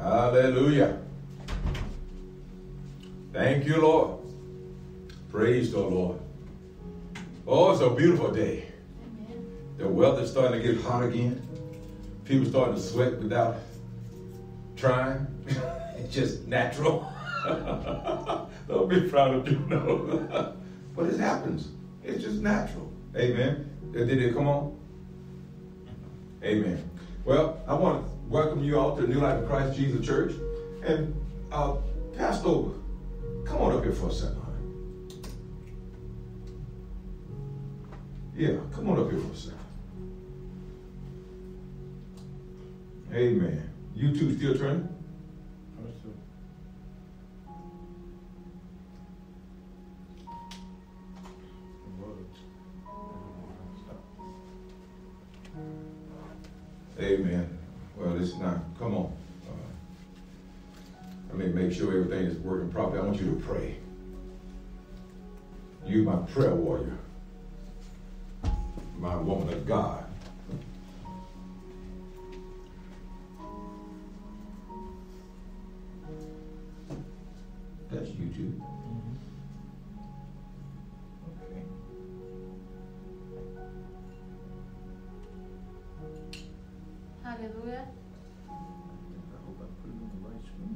Hallelujah. Thank you, Lord. Praise the Lord. Oh, it's a beautiful day. Amen. The weather's starting to get hot again. People starting to sweat without trying. It's just natural. Don't be proud of you, no. But it happens. It's just natural. Amen. Did it come on? Amen. Well, I want to welcome you all to the New Life of Christ Jesus Church. And Pastor, come on up here for a second, honey. Yeah, come on up here for a second. Amen. You two still training? Amen. Well, it's not. Come on. Let me make sure everything is working properly. I want you to pray. You, my prayer warrior, my woman of God. That's you too. Okay. Hallelujah. I hope I put it on the right screen.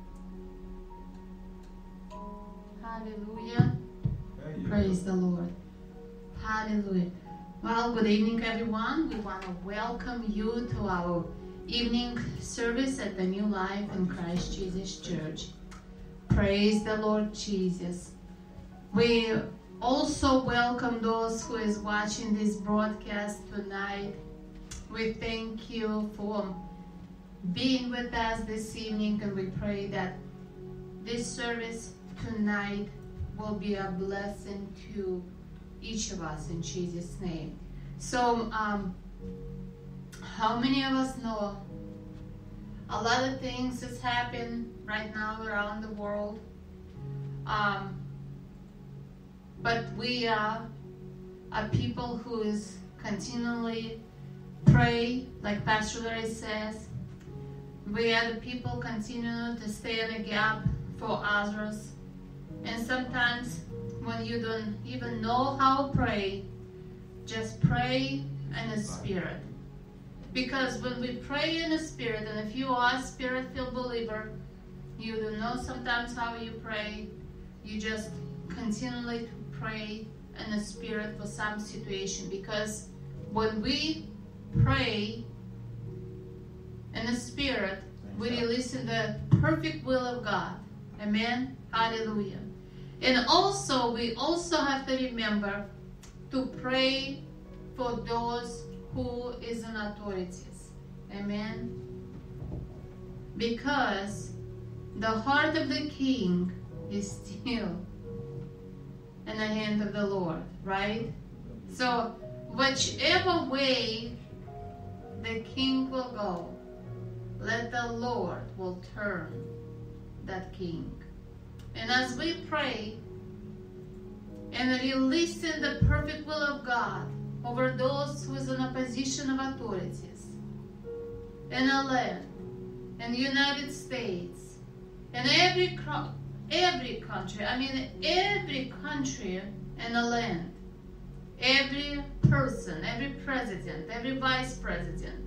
Hallelujah. Praise the Lord. Hallelujah. Well, good evening, everyone. We want to welcome you to our evening service at the New Life in Christ Jesus Church. Praise the Lord Jesus. We also welcome those who is watching this broadcast tonight. We thank you for being with us this evening, and we pray that this service tonight will be a blessing to each of us in Jesus' name. So, how many of us know a lot of things has happened right now around the world? But we are a people who is continually pray, like Pastor Larry says. We are the people continue to stay in the gap for others. And sometimes when you don't even know how to pray, just pray in the Spirit. Because when we pray in the Spirit, and if you are a Spirit-filled believer, you don't know sometimes how you pray. You just continually to pray in the Spirit for some situation. Because when we pray in the Spirit, we release in the perfect will of God. Amen. Hallelujah. And also, we also have to remember to pray for those who is in authorities. Amen. Because the heart of the king is still in the hand of the Lord, right? So, whichever way the king will go, let the Lord will turn that king. And as we pray and releasing the perfect will of God over those who is in a position of authorities in a land, in the United States, in every country, every country in the land, every person, every president, every vice president,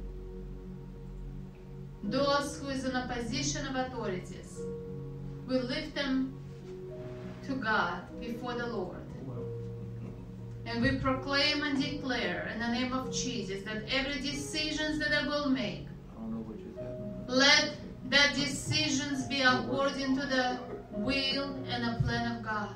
those who is in a position of authorities, we lift them to God before the Lord. And we proclaim and declare in the name of Jesus that every decisions that I will make, let that decisions be according to the will and the plan of God.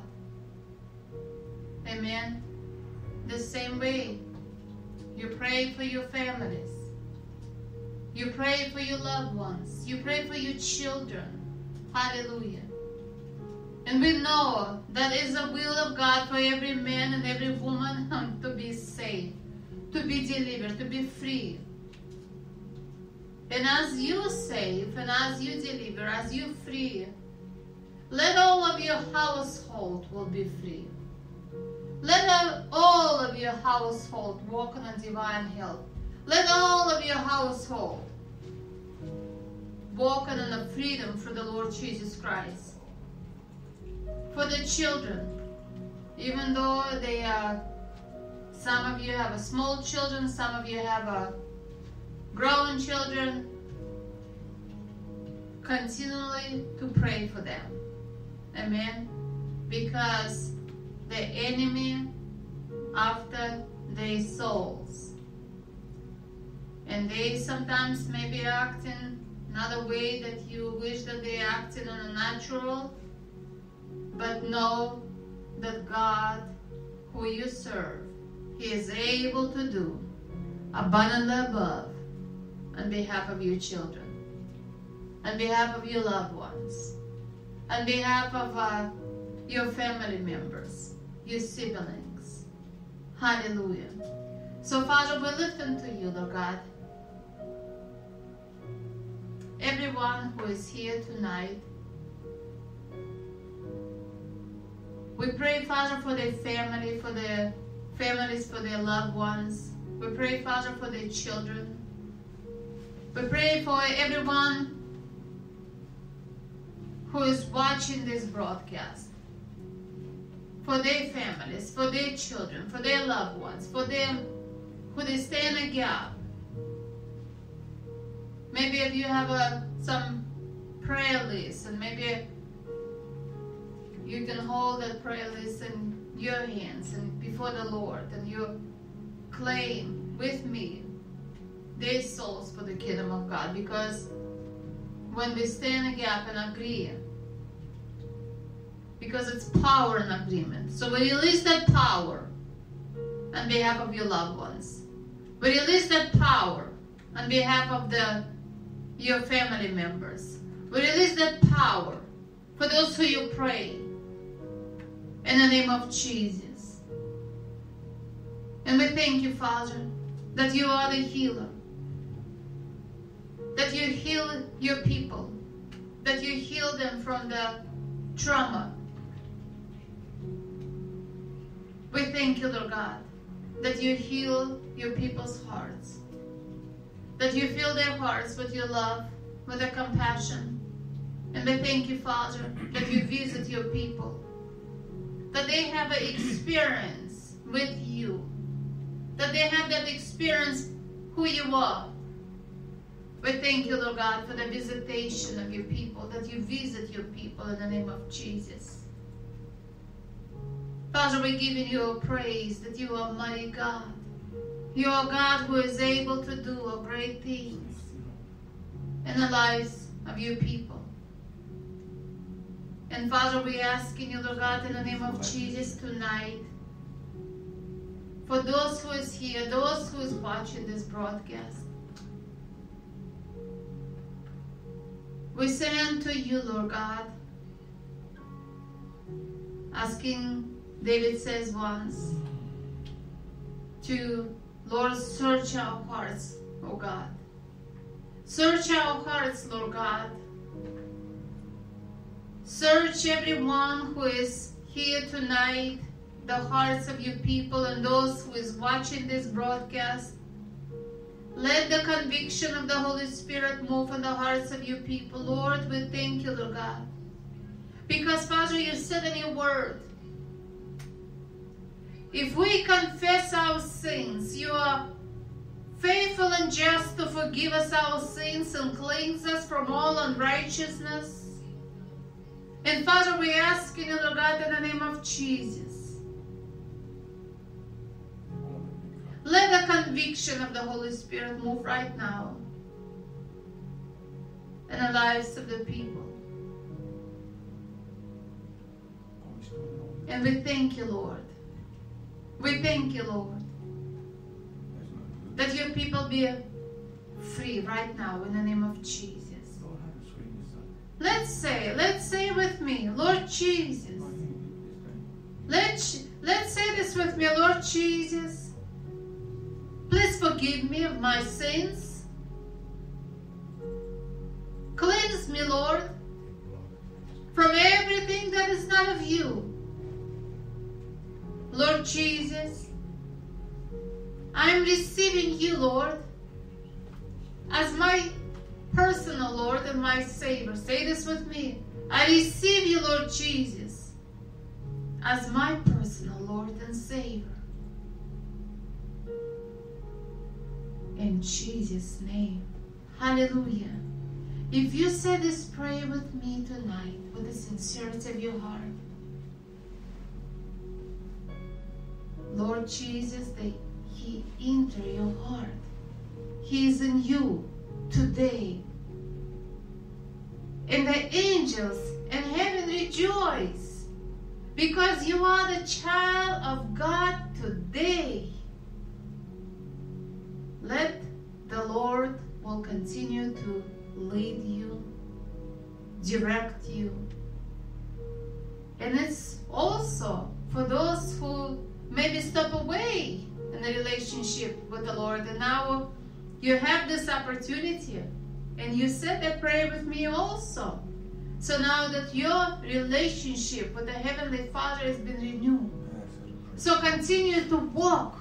Amen. The same way, you pray for your families. You pray for your loved ones. You pray for your children. Hallelujah. And we know that is the will of God for every man and every woman to be saved, to be delivered, to be free. And as you save and as you deliver, as you free, let all of your household will be free. Let all of your household walk in a divine health. Let all of your household walking in the freedom for the Lord Jesus Christ. For the children, even though they are, some of you have small children, some of you have grown children, continually to pray for them. Amen. Because the enemy after their souls, and they sometimes may be acting another way that you wish that they acted in a natural, but know that God, who you serve, He is able to do abundantly above on behalf of your children, on behalf of your loved ones, on behalf of your family members, your siblings. Hallelujah. So, Father, we lift them to you, Lord God. Everyone who is here tonight, we pray, Father, for their family, for their families, for their loved ones. We pray, Father, for their children. We pray for everyone who is watching this broadcast, for their families, for their children, for their loved ones, for them who they stay in a gap. Maybe if you have some prayer list, and maybe you can hold that prayer list in your hands and before the Lord, and you claim with me their souls for the kingdom of God. Because when we stay in a gap and agree, because it's power in agreement. So we release that power on behalf of your loved ones. We release that power on behalf of your family members. We release that power for those who you pray in the name of Jesus. And we thank you, Father, that you are the healer, that you heal your people, that you heal them from the trauma. We thank you, Lord God, that you heal your people's hearts, that you fill their hearts with your love, with your compassion. And we thank you, Father, that you visit your people, that they have an experience with you, that they have that experience who you are. We thank you, Lord God, for the visitation of your people, that you visit your people in the name of Jesus. Father, we're giving you praise that you are mighty God. You are God who is able to do great things in the lives of your people. And Father, we're asking you, Lord God, in the name of Jesus tonight, for those who is here, those who is watching this broadcast, we say unto you, Lord God, asking, David says once, to Lord, search our hearts, oh God. Search our hearts, Lord God. Search everyone who is here tonight, the hearts of your people and those who is watching this broadcast. Let the conviction of the Holy Spirit move in the hearts of your people. Lord, we thank you, Lord God. Because, Father, you said in your word, if we confess our sins, you are faithful and just to forgive us our sins and cleanse us from all unrighteousness. And Father, we ask you, Lord God, in the name of Jesus, let the conviction of the Holy Spirit move right now in the lives of the people. And we thank you, Lord. We thank you, Lord, that your people be free right now in the name of Jesus. Let's say with me, Lord Jesus. Let's say this with me, Lord Jesus. Please forgive me of my sins. Cleanse me, Lord, from everything that is not of you. Lord Jesus, I am receiving you, Lord, as my personal Lord and my Savior. Say this with me. I receive you, Lord Jesus, as my personal Lord and Savior. In Jesus' name. Hallelujah. If you say this prayer with me tonight, with the sincerity of your heart, Lord Jesus, He enter your heart. He is in you today. And the angels in heaven rejoice because you are the child of God today. Let the Lord will continue to lead you, direct you. And it's also for those who maybe step away in the relationship with the Lord, and now you have this opportunity, and you said that prayer with me also. So now that your relationship with the Heavenly Father has been renewed, so continue to walk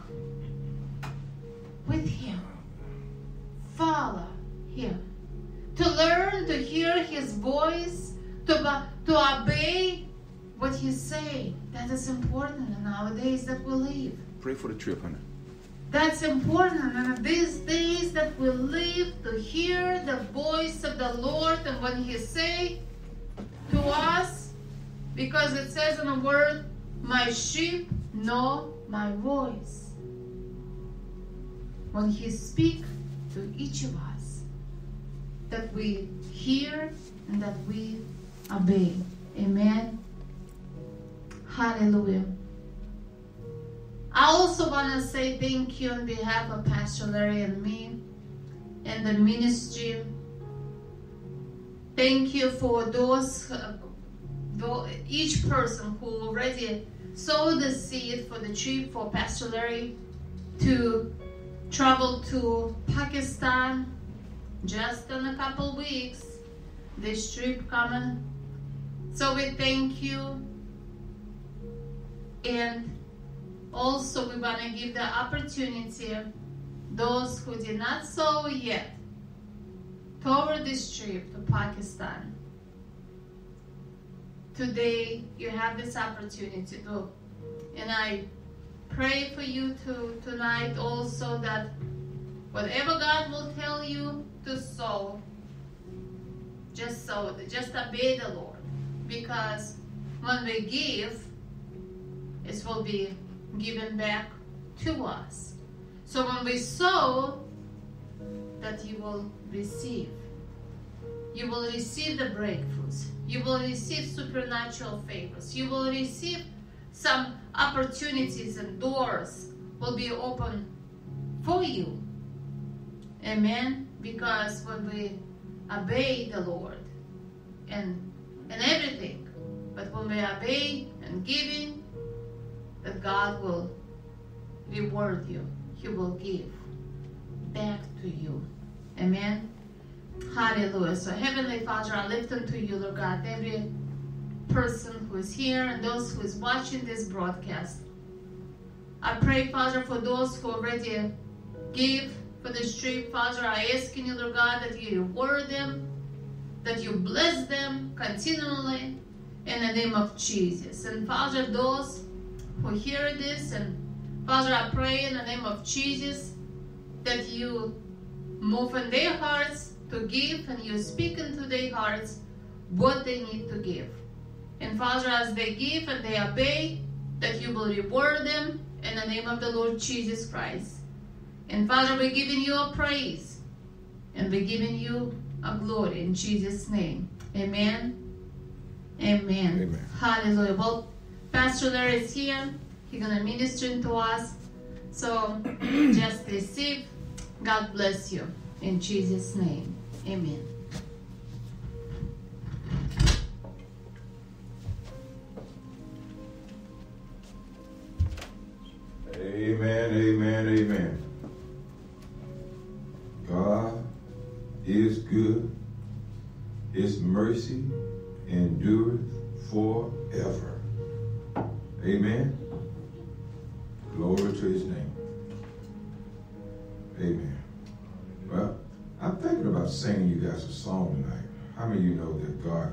with Him, follow Him, to learn to hear His voice, to obey what He's saying. That is important nowadays that we live. Pray for the trip, honey. That's important in these days that we live, to hear the voice of the Lord and what He say to us, because it says in the Word, my sheep know my voice. When He speaks to each of us, that we hear and that we obey. Amen. Hallelujah. I also want to say thank you on behalf of Pastor Larry and me and the ministry. Thank you for each person who already sowed the seed for the trip for Pastor Larry to travel to Pakistan just in a couple weeks. This trip coming. So we thank you. And also we want to give the opportunity those who did not sow yet toward this trip to Pakistan. Today you have this opportunity to, and I pray for you tonight also that whatever God will tell you to sow, just sow it, just obey the Lord, because when we give, it will be given back to us. So when we sow, that you will receive. You will receive the breakthroughs. You will receive supernatural favors. You will receive some opportunities, and doors will be open for you. Amen. Because when we obey the Lord and everything, but when we obey and giving, that God will reward you. He will give back to you. Amen. Hallelujah. So Heavenly Father, I lift unto you, Lord God, every person who is here and those who is watching this broadcast. I pray, Father, for those who already gave for this trip. Father, I ask you, Lord God, that you reward them, that you bless them continually in the name of Jesus. And Father, those who hear this, and Father, I pray in the name of Jesus that you move in their hearts to give, and you speak into their hearts what they need to give. And Father, as they give and they obey, that you will reward them in the name of the Lord Jesus Christ. And Father, we're giving you a praise, and we're giving you a glory in Jesus' name. Amen. Amen. Amen. Hallelujah. Well, Pastor Larry is here. He's going to minister to us. So just receive. God bless you. In Jesus' name. Amen. Amen, amen, amen. God is good. His mercy endureth forever. Amen. Glory to his name. Amen. Well, I'm thinking about singing you guys a song tonight. How many of you know that God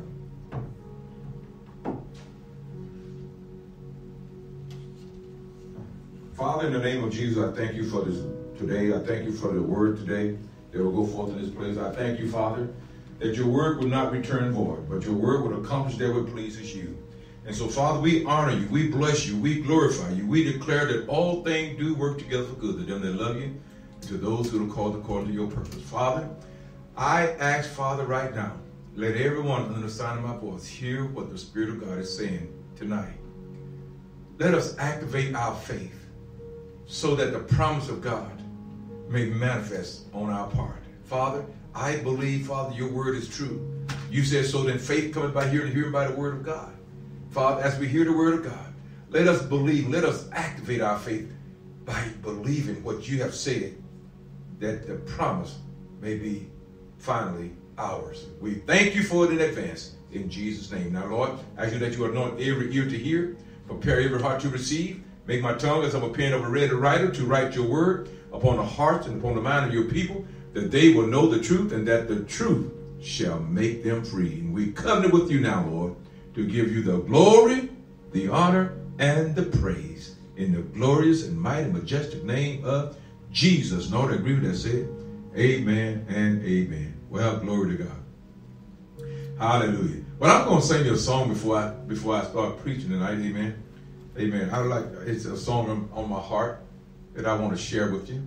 Father, in the name of Jesus, I thank you for this today. I thank you for the word today that will go forth in this place. I thank you, Father, that your word will not return void, but your word will accomplish that which pleases you. And so, Father, we honor you, we bless you, we glorify you. We declare that all things do work together for good to them that love you, and to those who are called according to your purpose. Father, I ask, Father, right now, let everyone under the sound of my voice hear what the Spirit of God is saying tonight. Let us activate our faith so that the promise of God may manifest on our part. Father, I believe, Father, your word is true. You said, so then faith cometh by hearing, and hearing by the word of God. Father, as we hear the word of God, let us believe, let us activate our faith by believing what you have said, that the promise may be finally ours. We thank you for it in advance, in Jesus' name. Now, Lord, I ask you that you anoint every ear to hear, prepare every heart to receive. Make my tongue as of a pen of a ready writer to write your word upon the hearts and upon the mind of your people, that they will know the truth and that the truth shall make them free. And we covenant with you now, Lord, to give you the glory, the honor, and the praise in the glorious and mighty majestic name of Jesus. And all that agree with that said, amen and amen. Well, glory to God. Hallelujah. Well, I'm going to sing you a song before I start preaching tonight. Amen. Amen. It's a song on my heart that I want to share with you.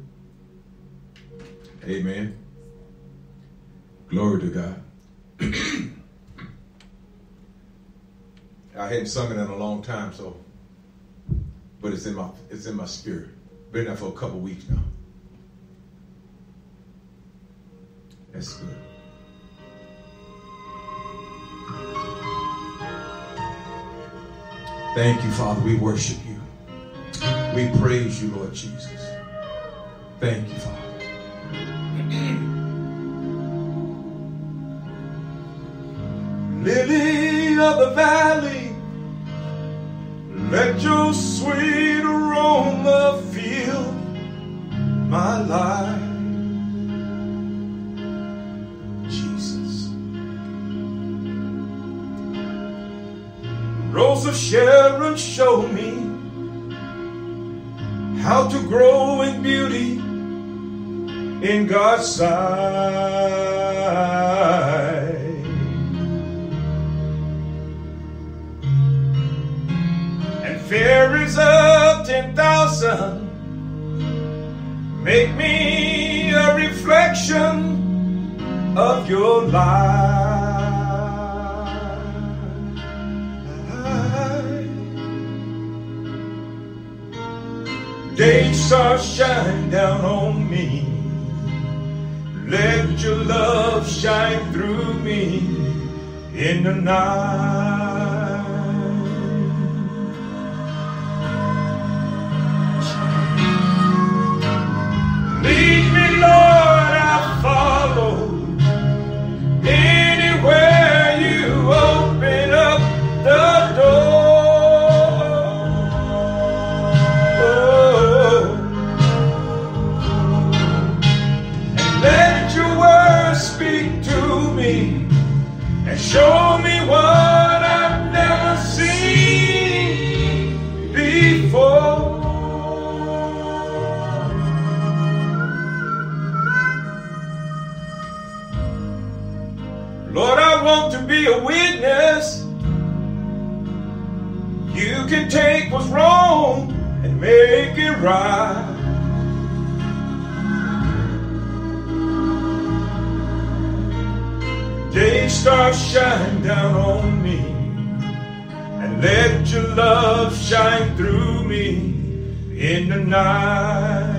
Amen. Glory to God. I hadn't sung it in a long time, but it's in my spirit. Been there for a couple weeks now. That's good. Thank you, Father. We worship you. We praise you, Lord Jesus. Thank you, Father. Lily of the valley, let your sweet aroma fill my life. Jesus. Rose of Sharon, show me how to grow in beauty in God's sight. And fairies of 10,000 make me a reflection of your light. Day stars shine down on me. Let your love shine through me in the night. Lead me, Lord, I'll follow. Anywhere you open up the door. Speak to me and show me what I've never seen before. Lord, I want to be a witness. You can take what's wrong and make it right. Day stars shine down on me, and let your love shine through me in the night.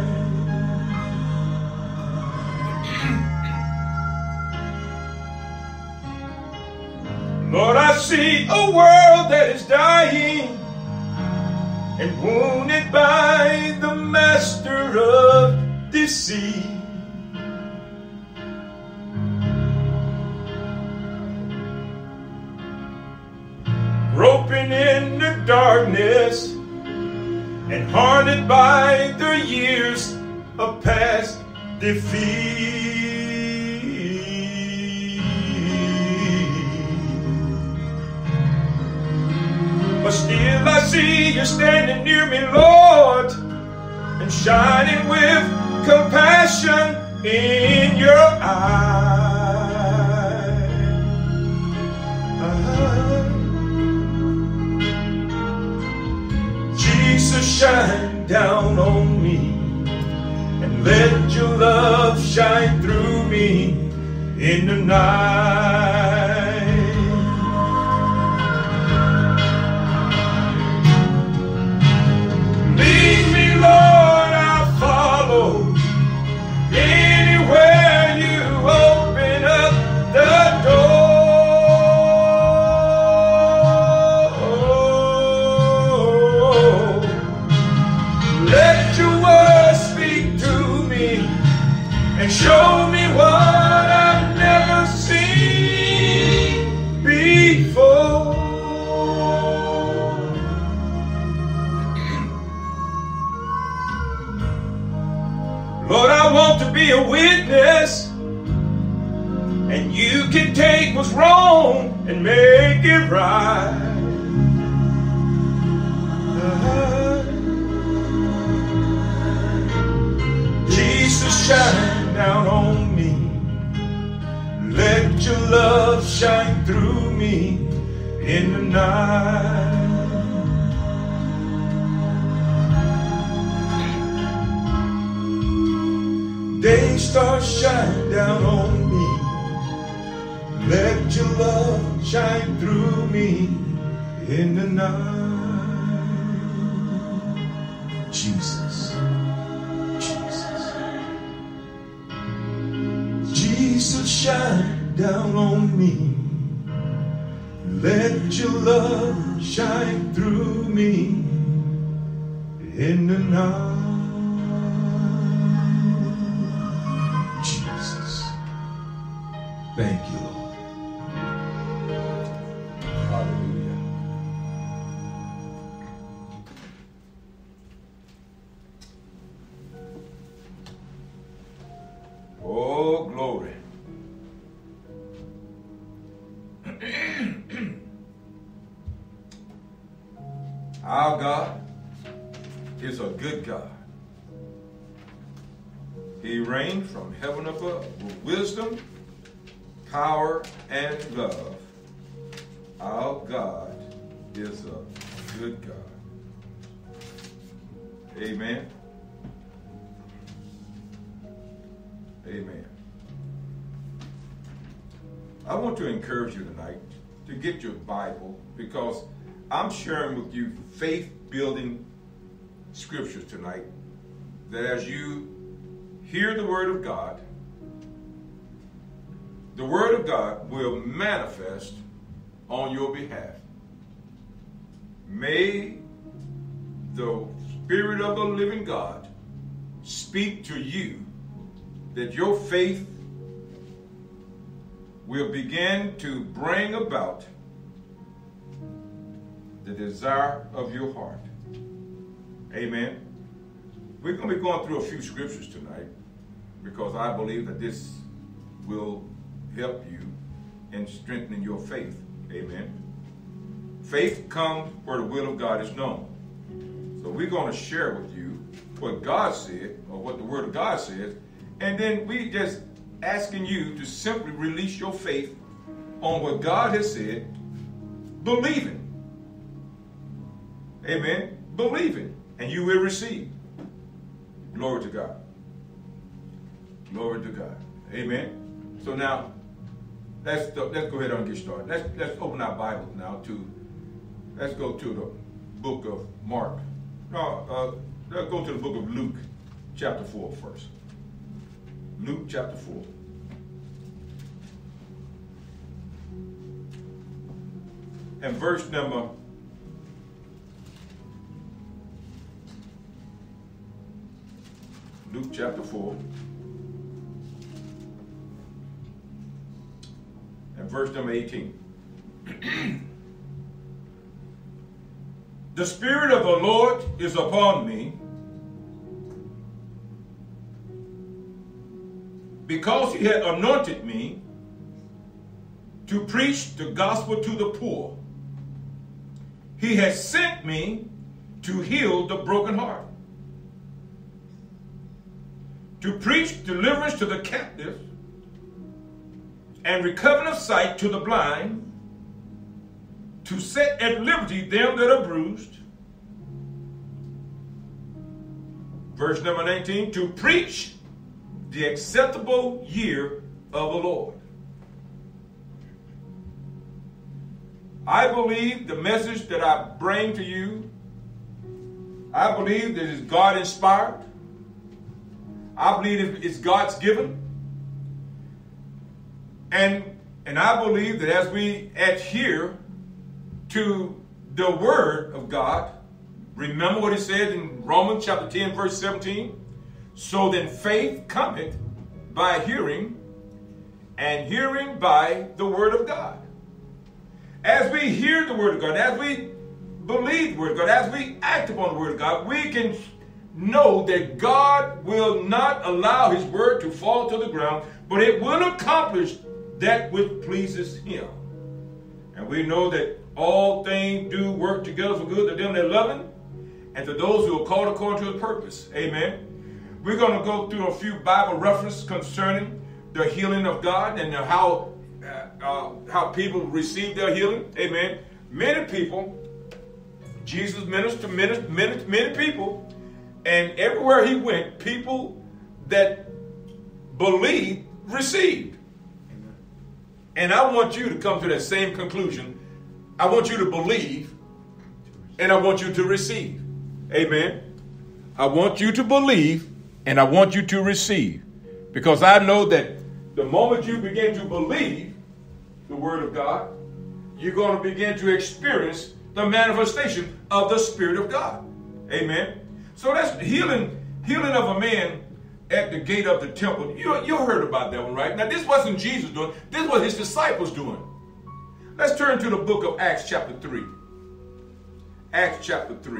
Lord, I see a world that is dying and wounded by the master of deceit. Groping in the darkness and haunted by the years of past defeat. you standing near me, Lord, and shining with compassion in your eyes. Jesus, shine down on me and let your love shine through me in the night. Lead me, Lord, I'll follow. Anywhere you open up the door. Let your word speak to me and show me what I've never seen before. Lord, I want to be a witness, and you can take what's wrong and make it right. Jesus, shine down on me. Let your love shine through me in the night. Day stars shine down on me. Let your love shine through me in the night. Jesus, Jesus, Jesus, shine down on me. Let your love shine through me in the night. Thank you, Lord. Hallelujah. Oh, glory. Our God is a good God. He reigned from heaven above with wisdom, power, and love. Our God is a good God. Amen. Amen. I want to encourage you tonight to get your Bible, because I'm sharing with you faith-building scriptures tonight that as you hear the Word of God, the Word of God will manifest on your behalf. May the Spirit of the living God speak to you that your faith will begin to bring about the desire of your heart. Amen. We're going to be going through a few scriptures tonight because I believe that this will help you in strengthening your faith. Amen. Faith comes where the will of God is known. So we're going to share with you what God said, or what the Word of God says, and then we just asking you to simply release your faith on what God has said, believing. Amen. Believing, and you will receive. Glory to God. Glory to God. Amen. So now, let's go ahead and get started. Let's open our Bibles now let's go to the book of Mark. No, let's go to the book of Luke, chapter 4 first. Luke chapter 4. And verse number 4. And verse number 18. The Spirit of the Lord is upon me, because he had anointed me to preach the gospel to the poor. He has sent me to heal the broken heart, to preach deliverance to the captives, and recovering of sight to the blind, to set at liberty them that are bruised. Verse number 19, to preach the acceptable year of the Lord. I believe the message that I bring to you, I believe that it's God inspired. I believe it's God's given. And I believe that as we adhere to the word of God, remember what it said in Romans chapter 10, verse 17? So then faith cometh by hearing, and hearing by the word of God. As we hear the word of God, as we believe the word of God, as we act upon the word of God, we can know that God will not allow his word to fall to the ground, but it will accomplish that which pleases him. And we know that all things do work together for good to them that love him, and to those who are called according to his purpose. Amen. We're going to go through a few Bible references concerning the healing of God and how people receive their healing. Amen. Many people, Jesus ministered to many people, and everywhere he went, people that believed received. Amen. And I want you to come to that same conclusion. I want you to believe, and I want you to receive. Amen. I want you to believe, and I want you to receive. Because I know that the moment you begin to believe the word of God, you're going to begin to experience the manifestation of the Spirit of God. Amen. So that's healing of a man at the gate of the temple. You heard about that one, right? Now, this wasn't Jesus doing. This was his disciples doing. Let's turn to the book of Acts chapter 3. Acts chapter 3.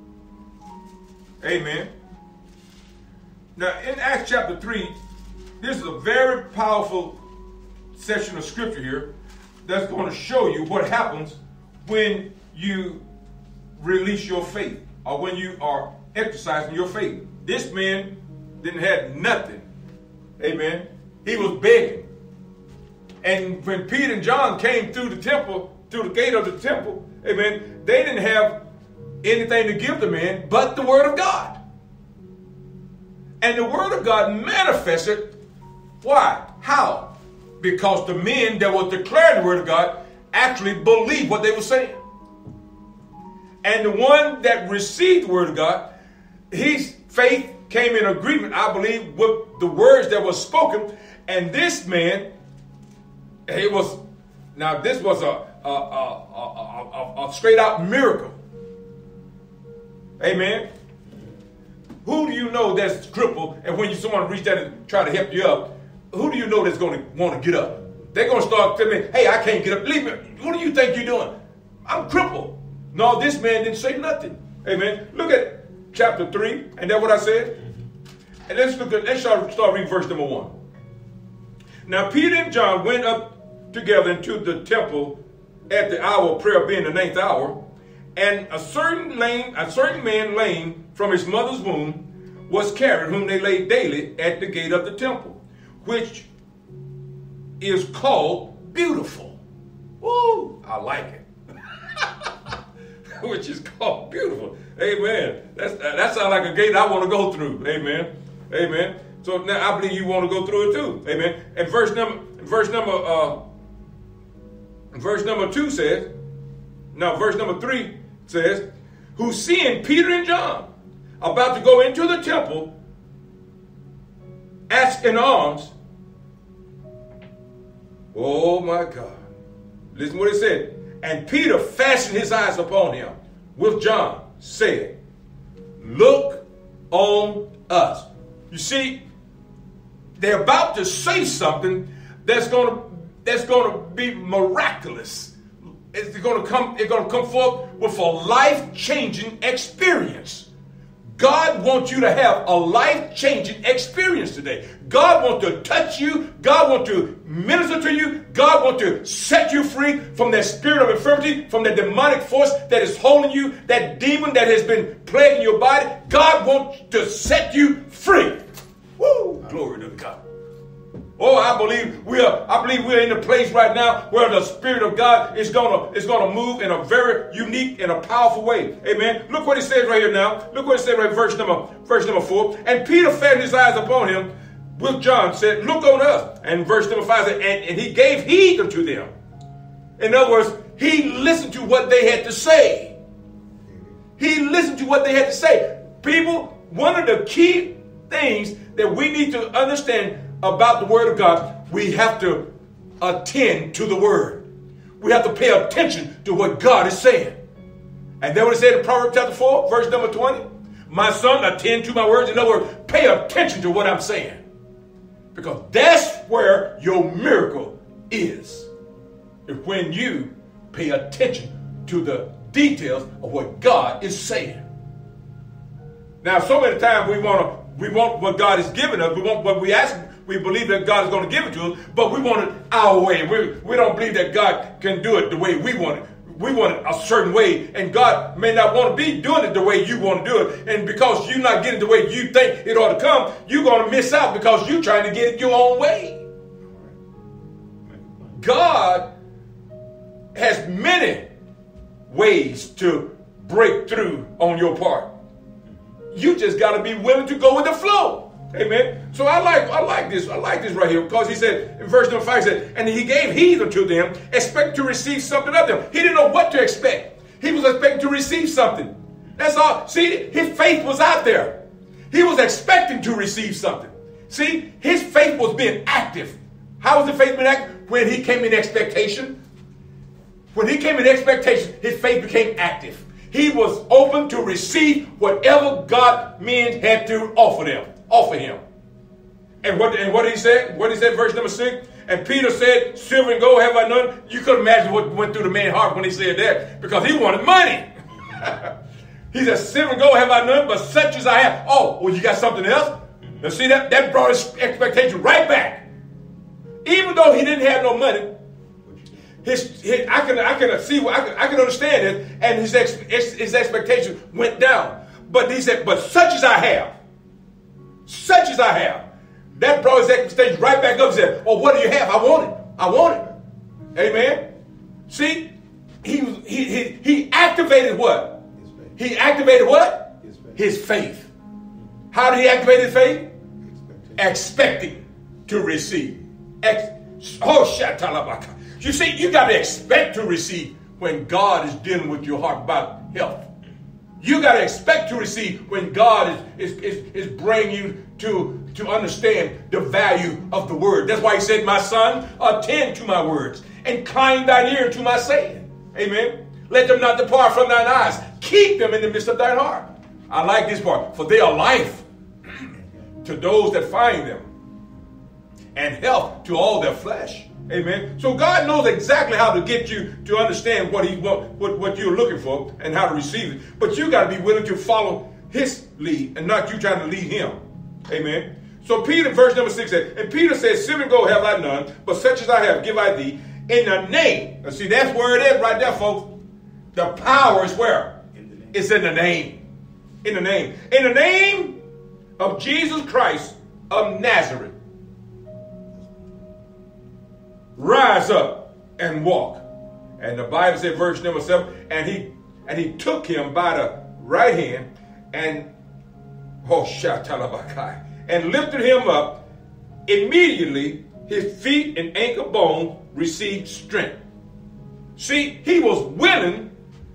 Amen. Now, in Acts chapter 3, this is a very powerful section of scripture here that's going to show you what happens when you release your faith, or when you are exercising your faith. This man didn't have nothing. Amen. He was begging. And when Peter and John came through the temple, through the gate of the temple, amen, they didn't have anything to give the man but the word of God. And the word of God manifested. Why? How? Because the men that were declaring the word of God actually believed what they were saying. And the one that received the word of God, his faith came in agreement, I believe, with the words that were spoken. And this man, this was a straight out miracle. Amen. Who do you know that's crippled, and when someone reach out and try to help you up, who do you know that's going to want to get up? They're going to start telling me, hey, I can't get up. Leave me. What do you think you're doing? I'm crippled. No, this man didn't say nothing. Amen. Look at chapter 3. And that's what I said. And let's start reading verse number 1. Now Peter and John went up together into the temple at the hour of prayer, being the 9th hour. And a certain man lame from his mother's womb was carried, whom they laid daily at the gate of the temple, which is called Beautiful. Woo! I like it. Which is called Beautiful. Amen. That sounds like a gate I want to go through. Amen. Amen. So now I believe you want to go through it too. Amen. And verse number 2 says, now verse number 3 says, who seeing Peter and John about to go into the temple, asked in alms. Oh my God. Listen to what it said. And Peter fastened his eyes upon him with John, saying, look on us. You see, they're about to say something that's going to be miraculous. It's going to come forth with a life-changing experience. God wants you to have a life-changing experience today. God wants to touch you. God wants to minister to you. God wants to set you free from that spirit of infirmity, from that demonic force that is holding you, that demon that has been plaguing your body. God wants to set you free. Woo! Glory to God. Oh, I believe we're in a place right now where the Spirit of God is gonna move in a very unique and a powerful way. Amen. Look what it says right here now. Look what it says right in verse number 4. And Peter fed his eyes upon him with John, said, look on us. And verse number 5 said, and he gave heed unto them. In other words, he listened to what they had to say. He listened to what they had to say. People, one of the key things that we need to understand about the Word of God, we have to attend to the Word. We have to pay attention to what God is saying. And then what it said in Proverbs chapter 4, verse number 20. My son, attend to my words. In other words, pay attention to what I'm saying. Because that's where your miracle is. It's when you pay attention to the details of what God is saying. Now, so many times we want what God has given us. We want what we ask. We believe that God is going to give it to us, but we want it our way. We don't believe that God can do it the way we want it. We want it a certain way, and God may not want to be doing it the way you want to do it. And because you're not getting it the way you think it ought to come, you're going to miss out because you're trying to get it your own way. God has many ways to break through on your part. You just got to be willing to go with the flow. Amen. So I like this right here, because he said in verse number 5, he said, and he gave heed unto them, expecting to receive something of them. He didn't know what to expect. He was expecting to receive something. That's all. See, his faith was out there. He was expecting to receive something. See, his faith was being active. How was the faith being active? When he came in expectation. When he came in expectation, his faith became active. He was open to receive whatever God men had to offer him. And what did he say? What did he say, verse number 6? And Peter said, silver and gold have I none. You could imagine what went through the man's heart when he said that, because he wanted money. He said, silver and gold have I none, but such as I have. Oh, well, you got something else? Now see, that brought his expectation right back. Even though he didn't have no money, I can understand it, and his expectation went down. But he said, but such as I have. Such as I have. That brought his expectation right back up and said, oh, what do you have? I want it. Amen. See, he activated what? He activated what? His faith. How did he activate his faith? Expecting to receive. You see, you got to expect to receive when God is dealing with your heart about health. You got to expect to receive when God is bringing you to understand the value of the word. That's why he said, my son, attend to my words. Incline thine ear to my saying. Amen. Let them not depart from thine eyes. Keep them in the midst of thine heart. I like this part. For they are life to those that find them, and health to all their flesh. Amen. So God knows exactly how to get you to understand what you're looking for and how to receive it. But you got to be willing to follow his lead and not you trying to lead him. Amen. So Peter, verse number 6 said, and Peter said, silver and gold have I none, but such as I have give I thee in the name. Now see, that's where it is right there, folks. The power is where? It's in the name. In the name. In the name of Jesus Christ of Nazareth. Rise up and walk. And the Bible said, verse number 7, and he took him by the right hand and lifted him up. Immediately his feet and ankle bone received strength. See, he was willing.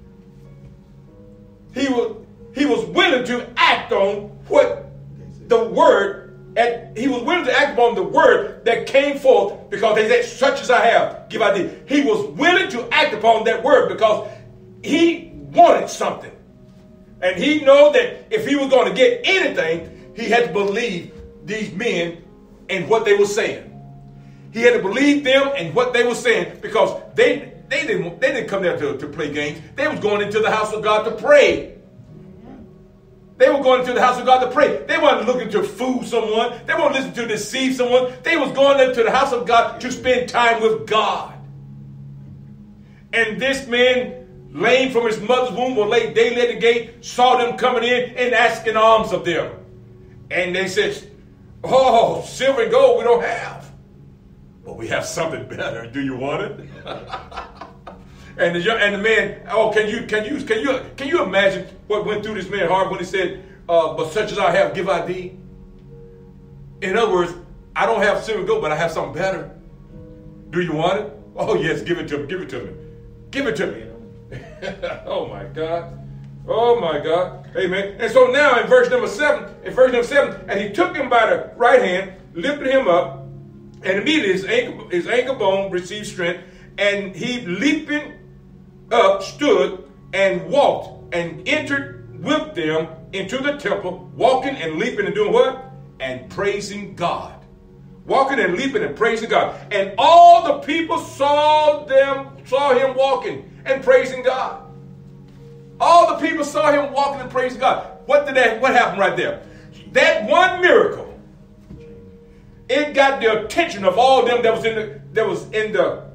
He was willing to act on what the word. And he was willing to act upon the word that came forth, because they said, such as I have, give I thee. He was willing to act upon that word because he wanted something. And he knew that if he was going to get anything, he had to believe these men and what they were saying. He had to believe them and what they were saying, because they didn't come there to play games. They was going into the house of God to pray. They were going into the house of God to pray. They weren't looking to fool someone. They weren't listening to deceive someone. They was going into the house of God to spend time with God. And this man, lame from his mother's womb, or lay daily at the gate, saw them coming in and asking alms of them. And they said, oh, silver and gold we don't have, but we have something better. Do you want it? And the man, oh, can you imagine what went through this man's heart when he said, but such as I have, give I thee? In other words, I don't have silver and gold, but I have something better. Do you want it? Oh, yes, give it to me. Give it to me. Give it to me. Oh, my God. Oh, my God. Amen. And so now in verse number 7, and he took him by the right hand, lifted him up, and immediately his ankle bone received strength, and he leaping up stood and walked and entered with them into the temple, walking and leaping and doing what? And praising God. Walking and leaping and praising God. And all the people saw him walking and praising God. All the people saw him walking and praising God. What happened right there? That one miracle, it got the attention of all them that was in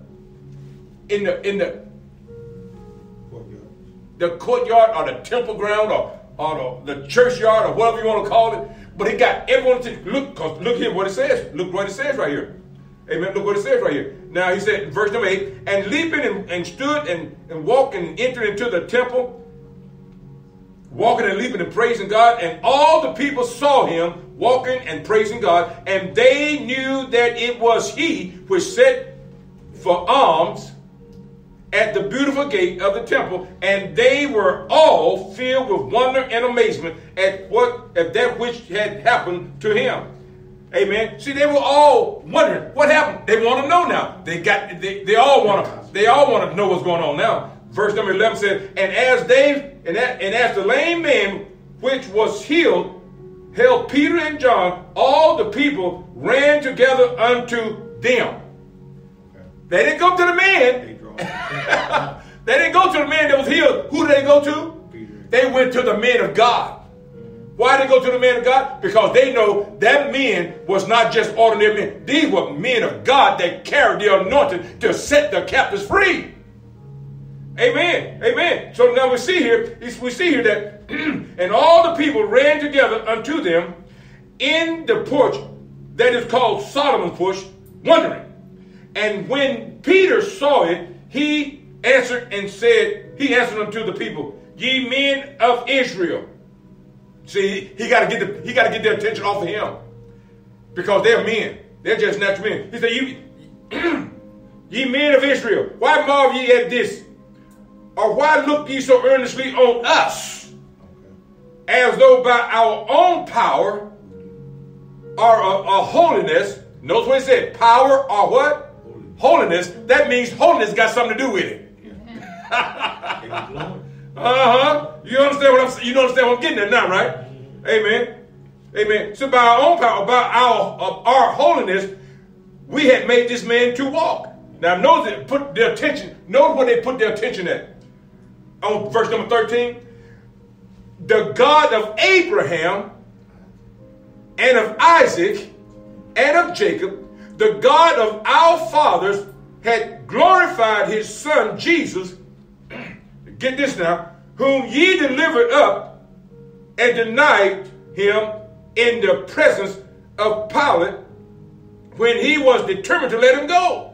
the courtyard or the temple ground or the church yard or whatever you want to call it. But it got everyone to look here what it says. Look what it says right here. Amen. Look what it says right here. Now he said in verse number 8, and leaping and stood and walking and entered into the temple, walking and leaping and praising God, and all the people saw him walking and praising God, and they knew that it was he which sat for alms at the beautiful gate of the temple, and they were all filled with wonder and amazement at that which had happened to him. Amen. See, they were all wondering what happened. They want to know now. They all want to know what's going on now. Verse number 11 says, and as the lame man which was healed held Peter and John, all the people ran together unto them. They didn't go to the man. They didn't go to the man that was healed. Who did they go to? Peter. They went to the man of God. Why did they go to the man of God? Because they know that man was not just ordinary men. These were men of God that carried the anointing to set the captives free. Amen. Amen. So now we see here that and all the people ran together unto them in the porch that is called Solomon's porch, wondering. And when Peter saw it, he answered unto the people, ye men of Israel. See, he got to get their attention off of him, because they're men. They're just natural men. He said, ye men of Israel, why marvel ye at this? Or why look ye so earnestly on us, as though by our own power or holiness? Notice what he said, power or what? Holiness. That means holiness got something to do with it. You understand what I'm saying? You understand what I'm getting at now, right? Amen. Amen. So by our own power, by our holiness, we had made this man to walk. Now notice what they put their attention at. On verse number 13. The God of Abraham and of Isaac and of Jacob, the God of our fathers, had glorified his son Jesus, get this now, whom ye delivered up and denied him in the presence of Pilate when he was determined to let him go.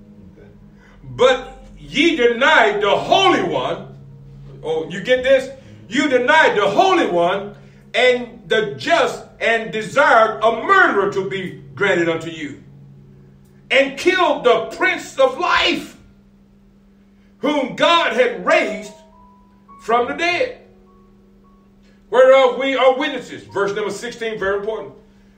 But ye denied the Holy One. Oh, you get this? You denied the Holy One and the just, and desired a murderer to be granted unto you, and killed the Prince of Life, whom God had raised from the dead, whereof we are witnesses. Verse number 16, very important.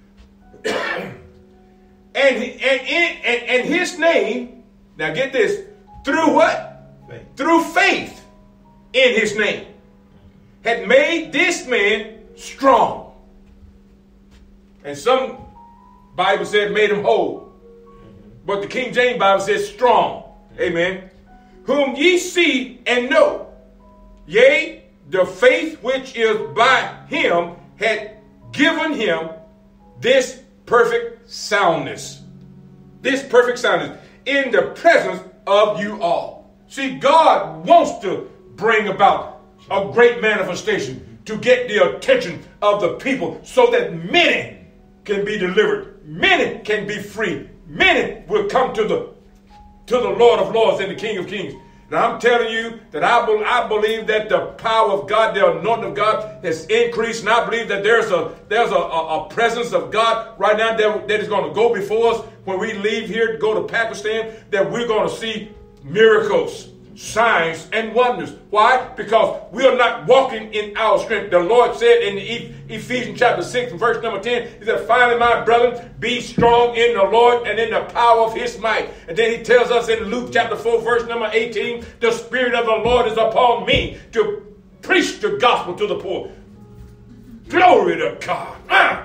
and his name, now get this, through what? Faith. Through faith in his name, had made this man strong. And some Bible said made him whole. But the King James Bible says strong. Amen. Whom ye see and know. Yea, the faith which is by him had given him this perfect soundness. This perfect soundness in the presence of you all. See, God wants to bring about a great manifestation to get the attention of the people so that many can be delivered, many can be free, many will come to the Lord of Lords and the King of Kings. Now I'm telling you that I believe that the power of God, the anointing of God has increased, and I believe that there's a presence of God right now that is going to go before us when we leave here to go to Pakistan, that we're going to see miracles, signs, and wonders. Why? Because we are not walking in our strength. The Lord said in Ephesians chapter 6 and verse number 10, he said, finally, my brethren, be strong in the Lord and in the power of his might. And then he tells us in Luke chapter 4, verse number 18, the Spirit of the Lord is upon me to preach the gospel to the poor. Glory to God.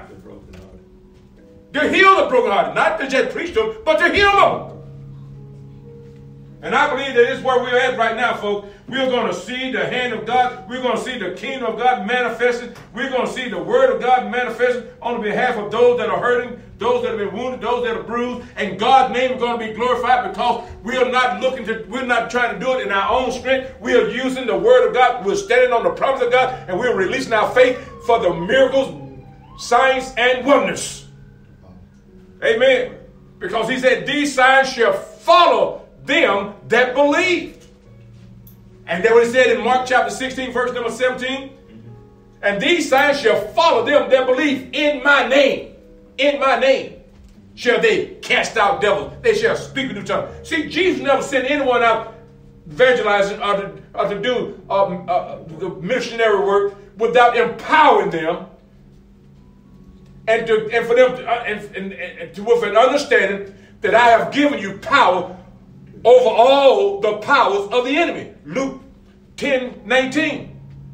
To heal the brokenhearted. Not to just preach to them, but to heal them. And I believe that this is where we're at right now, folks. We're going to see the hand of God. We're going to see the kingdom of God manifested. We're going to see the word of God manifested on behalf of those that are hurting, those that have been wounded, those that are bruised. And God's name is going to be glorified because we are not we're not trying to do it in our own strength. We are using the word of God. We're standing on the promise of God, and we're releasing our faith for the miracles, signs, and wonders. Amen. Because he said, these signs shall follow them that believe. And then what he said in Mark chapter 16, verse number 17, and these signs shall follow them that believe in my name. In my name shall they cast out devils. They shall speak with new tongues. See, Jesus never sent anyone out evangelizing or to do the missionary work without empowering them and for them with an understanding that I have given you power over all the powers of the enemy. Luke 10:19.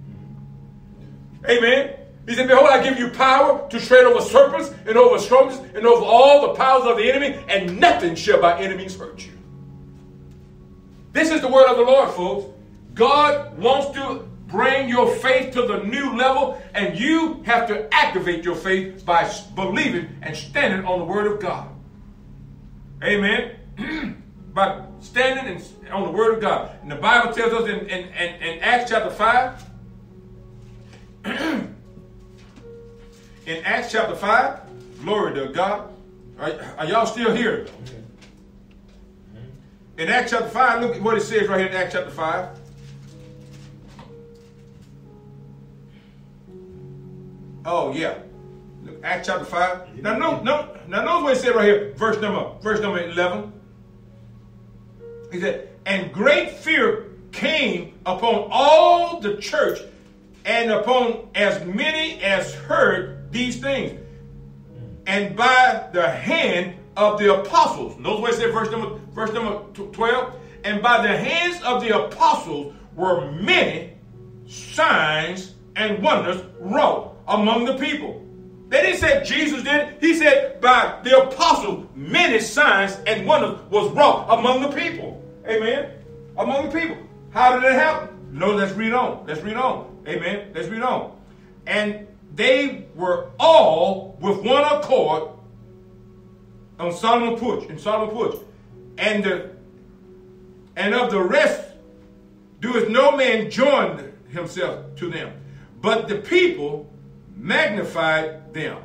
Amen. He said, behold, I give you power to tread over serpents and over scorpions and over all the powers of the enemy, and nothing shall by enemies hurt you. This is the word of the Lord, folks. God wants to bring your faith to the new level, and you have to activate your faith by believing and standing on the word of God. Amen. By standing on the word of God. And the Bible tells us in Acts chapter 5, in Acts chapter 5, glory to God. Are y'all still here? In Acts chapter 5, look at what it says right here in Acts chapter 5. Oh, yeah. Look, Acts chapter 5. Now, notice what it said right here, verse number 11. He said, and great fear came upon all the church and upon as many as heard these things. And by the hand of the apostles, notice what it said, verse number 12. And by the hands of the apostles were many signs and wonders wrought among the people. They didn't say Jesus did it. He said by the apostles, many signs and wonders was wrought among the people. Amen. Among the people. How did it happen? No, let's read on. Let's read on. Amen. Let's read on. And they were all with one accord on Solomon Porch. And of the rest doeth no man join himself to them, but the people magnified them.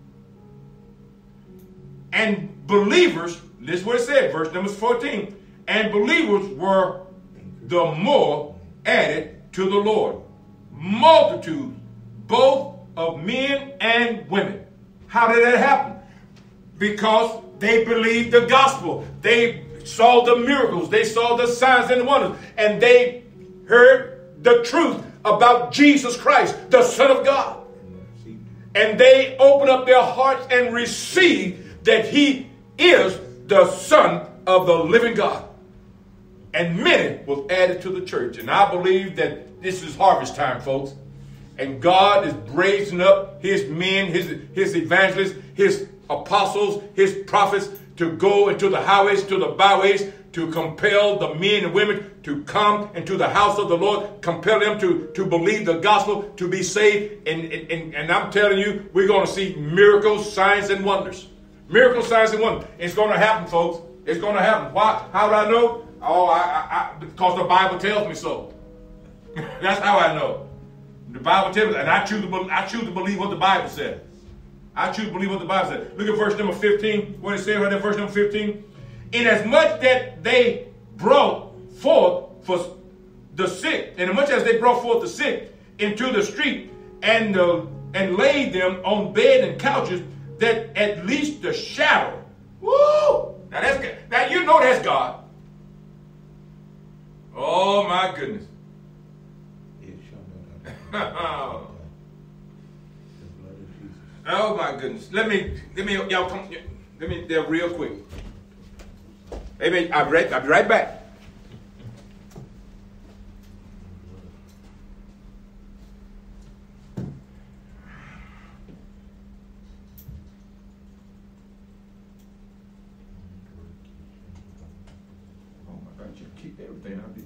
And believers, this is what it said, verse number 14, and believers were the more added to the Lord. Multitudes, both of men and women. How did that happen? Because they believed the gospel. They saw the miracles. They saw the signs and the wonders. And they heard the truth about Jesus Christ, the Son of God. And they opened up their hearts and received that he is the Son of the living God. And many was added to the church. And I believe that this is harvest time, folks. And God is raising up his men, his evangelists, his apostles, his prophets to go into the highways, to the byways, to compel the men and women to come into the house of the Lord, compel them to believe the gospel, to be saved. And I'm telling you, we're going to see miracles, signs, and wonders. Miracles, signs, and wonders. It's going to happen, folks. It's going to happen. Why? How do I know? Oh, because the Bible tells me so. That's how I know. The Bible tells me, and I choose to believe what the Bible said. I choose to believe what the Bible said. Look at verse number 15. What it says right there, verse number 15. Inasmuch that they brought forth for the sick, inasmuch as they brought forth the sick into the street and laid them on bed and couches, that at least the shadow. Woo! Now that's good. Now you know that's God. Oh my goodness. Oh my goodness. Let me y'all come. Let me there real quick. Amen. I'll be right back. Oh my God, you keep everything out of me.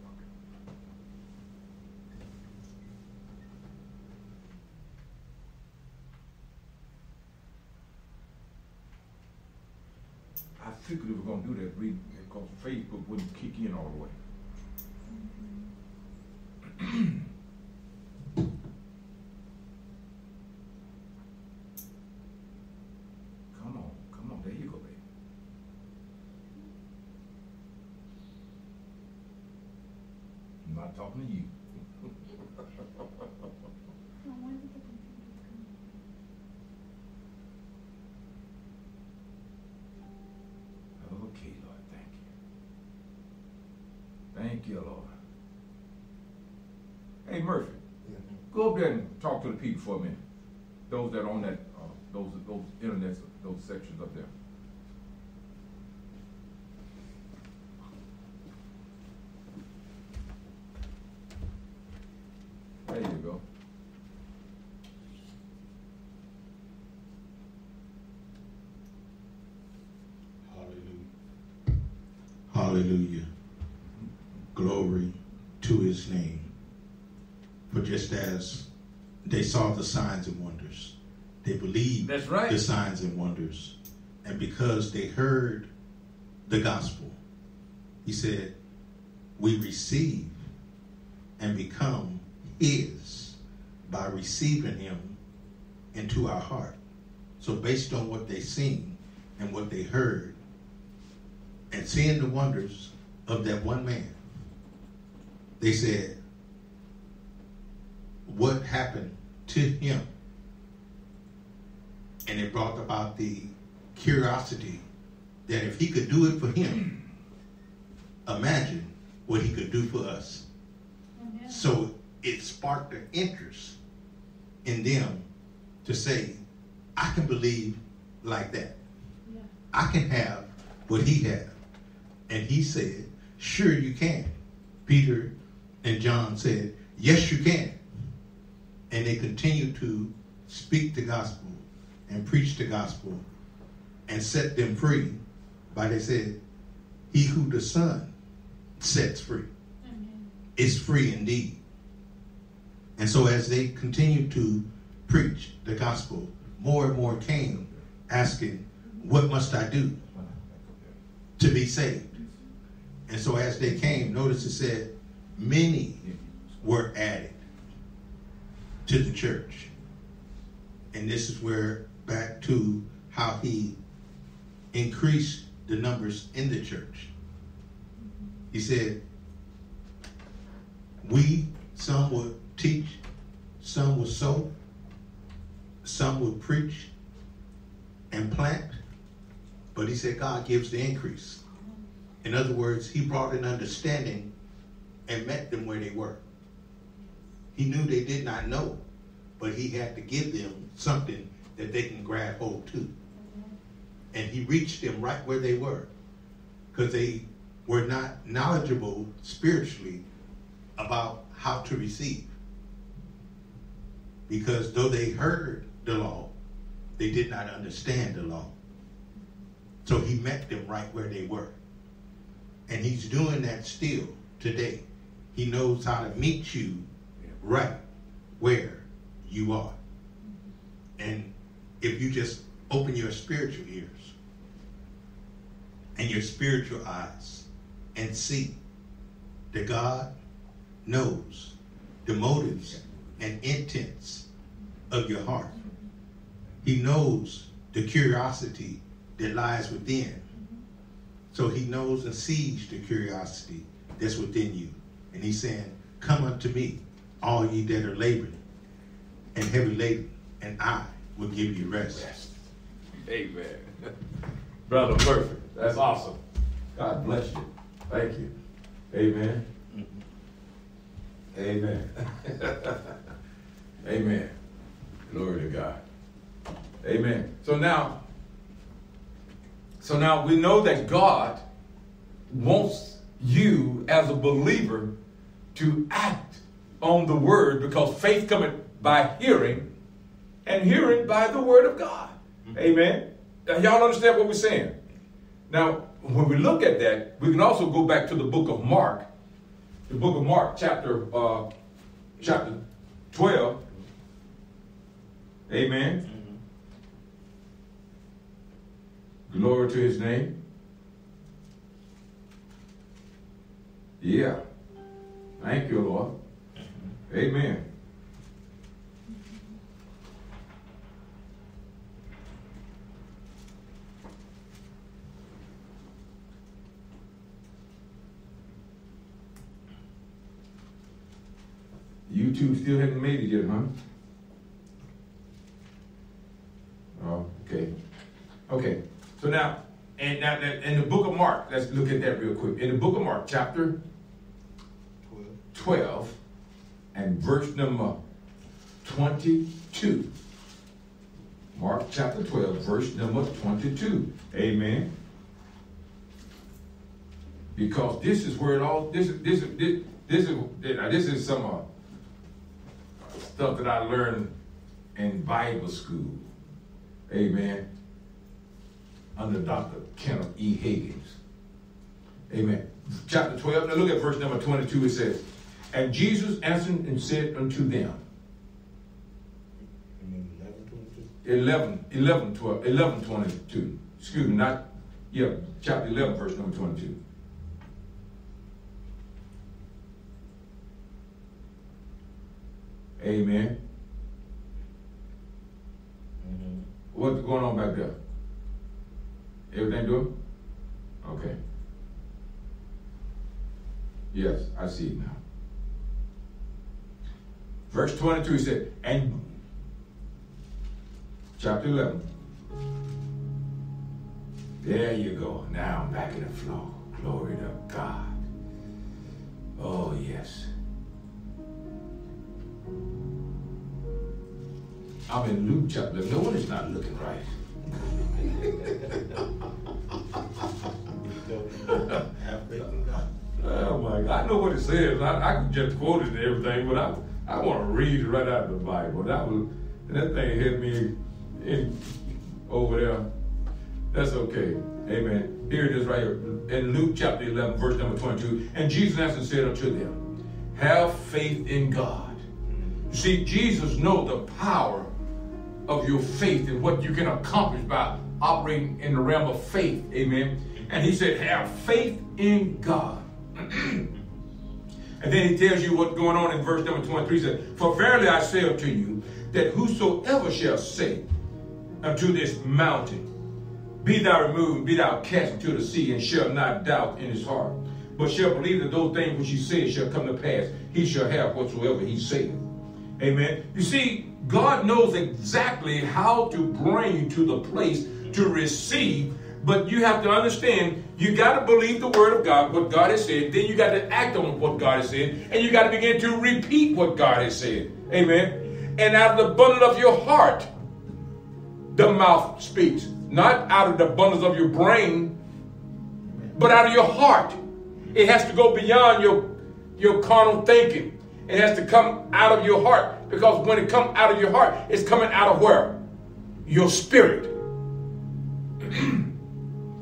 I figured we were going to do that because Facebook wouldn't kick in all the way. Come on, there you go, baby. I'm not talking to you. Okay, Lord, thank you. Thank you, Lord. Hey, Murphy, go up there and talk to the people for a minute. Those that are on that, those internets, those sections up there. There you go. Hallelujah. Glory to his name. For just as they saw the signs and wonders, they believed That's right. the signs and wonders. And because they heard the gospel, he said, we receive and become his by receiving him into our heart. So based on what they seen and what they heard, and seeing the wonders of that one man, they said, what happened to him? And it brought about the curiosity that if he could do it for him, imagine what he could do for us. Amen. So it sparked an interest in them to say, I can believe like that. Yeah. I can have what he had. And he said, sure you can. Peter and John said, yes you can. And they continued to speak the gospel and preach the gospel and set them free by they said, he who the Son sets free is free indeed. And so as they continued to preach the gospel, more and more came asking, what must I do to be saved? And so as they came, notice it said, many were added to the church. And this is where back to how he increased the numbers in the church. He said, some would teach, some would sow, some would preach and plant, but he said God gives the increase. In other words, he brought an understanding and met them where they were. He knew they did not know, but he had to give them something that they can grab hold to. And he reached them right where they were, because they were not knowledgeable spiritually about how to receive. Because though they heard the law, they did not understand the law. So he met them right where they were. And he's doing that still today. He knows how to meet you right where you are. And if you just open your spiritual ears and your spiritual eyes and see that God knows the motives and intents of your heart. He knows the curiosity that lies within. So he knows and sees the curiosity that's within you. And he's saying, come unto me, all ye that are laboring and heavy laden, and I will give you rest. Amen. Brother Murphy, that's awesome. God bless you. Thank you. Amen. Amen. Amen. Glory to God. Amen. So now we know that God wants you as a believer to act on the word, because faith cometh by hearing, and hearing by the word of God. Amen. Now, y'all understand what we're saying? Now, when we look at that, we can also go back to the book of Mark. The book of Mark, chapter 12. Amen. Glory to his name. Yeah. Thank you, Lord. Amen. You two still haven't made it yet, huh? Oh, okay. Okay. So now, in the book of Mark, let's look at that real quick. In the book of Mark, chapter 12 and verse number 22. Mark chapter 12, verse number 22. Amen. Because this is where it all, this is some stuff that I learned in Bible school. Amen. Under Dr. Kenneth E. Higgins. Amen. Chapter 12, now look at verse number 22. It says, and Jesus answered and said unto them. 11:22. Excuse me, chapter 11, verse number 22. Amen. What's going on back there? Everything good? Okay. Yes, I see it now. Verse 22, he said, and chapter 11. There you go. Now I'm back in the flow. Glory to God. Oh, yes. I'm in Luke chapter. No one is not looking right. Oh my God. I know what it says. I can just quote it and everything, but I want to read it right out of the Bible. That thing hit me over there. That's okay. Amen. Here it is right here. In Luke chapter 11, verse number 22. And Jesus answered and said unto them, have faith in God. You see, Jesus knows the power of your faith and what you can accomplish by operating in the realm of faith. Amen. And he said, have faith in God. And then he tells you what's going on in verse number 23. He said, for verily I say unto you, that whosoever shall say unto this mountain, be thou removed, be thou cast into the sea, and shall not doubt in his heart, but shall believe that those things which he said shall come to pass, he shall have whatsoever he saith. Amen. You see, God knows exactly how to bring you to the place to receive, but you have to understand, you got to believe the word of God, what God has said, then you got to act on what God has said, and you got to begin to repeat what God has said. Amen. And out of the abundance of your heart, the mouth speaks. Not out of the abundance of your brain, but out of your heart. It has to go beyond your carnal thinking. It has to come out of your heart. Because when it comes out of your heart, it's coming out of where? Your spirit.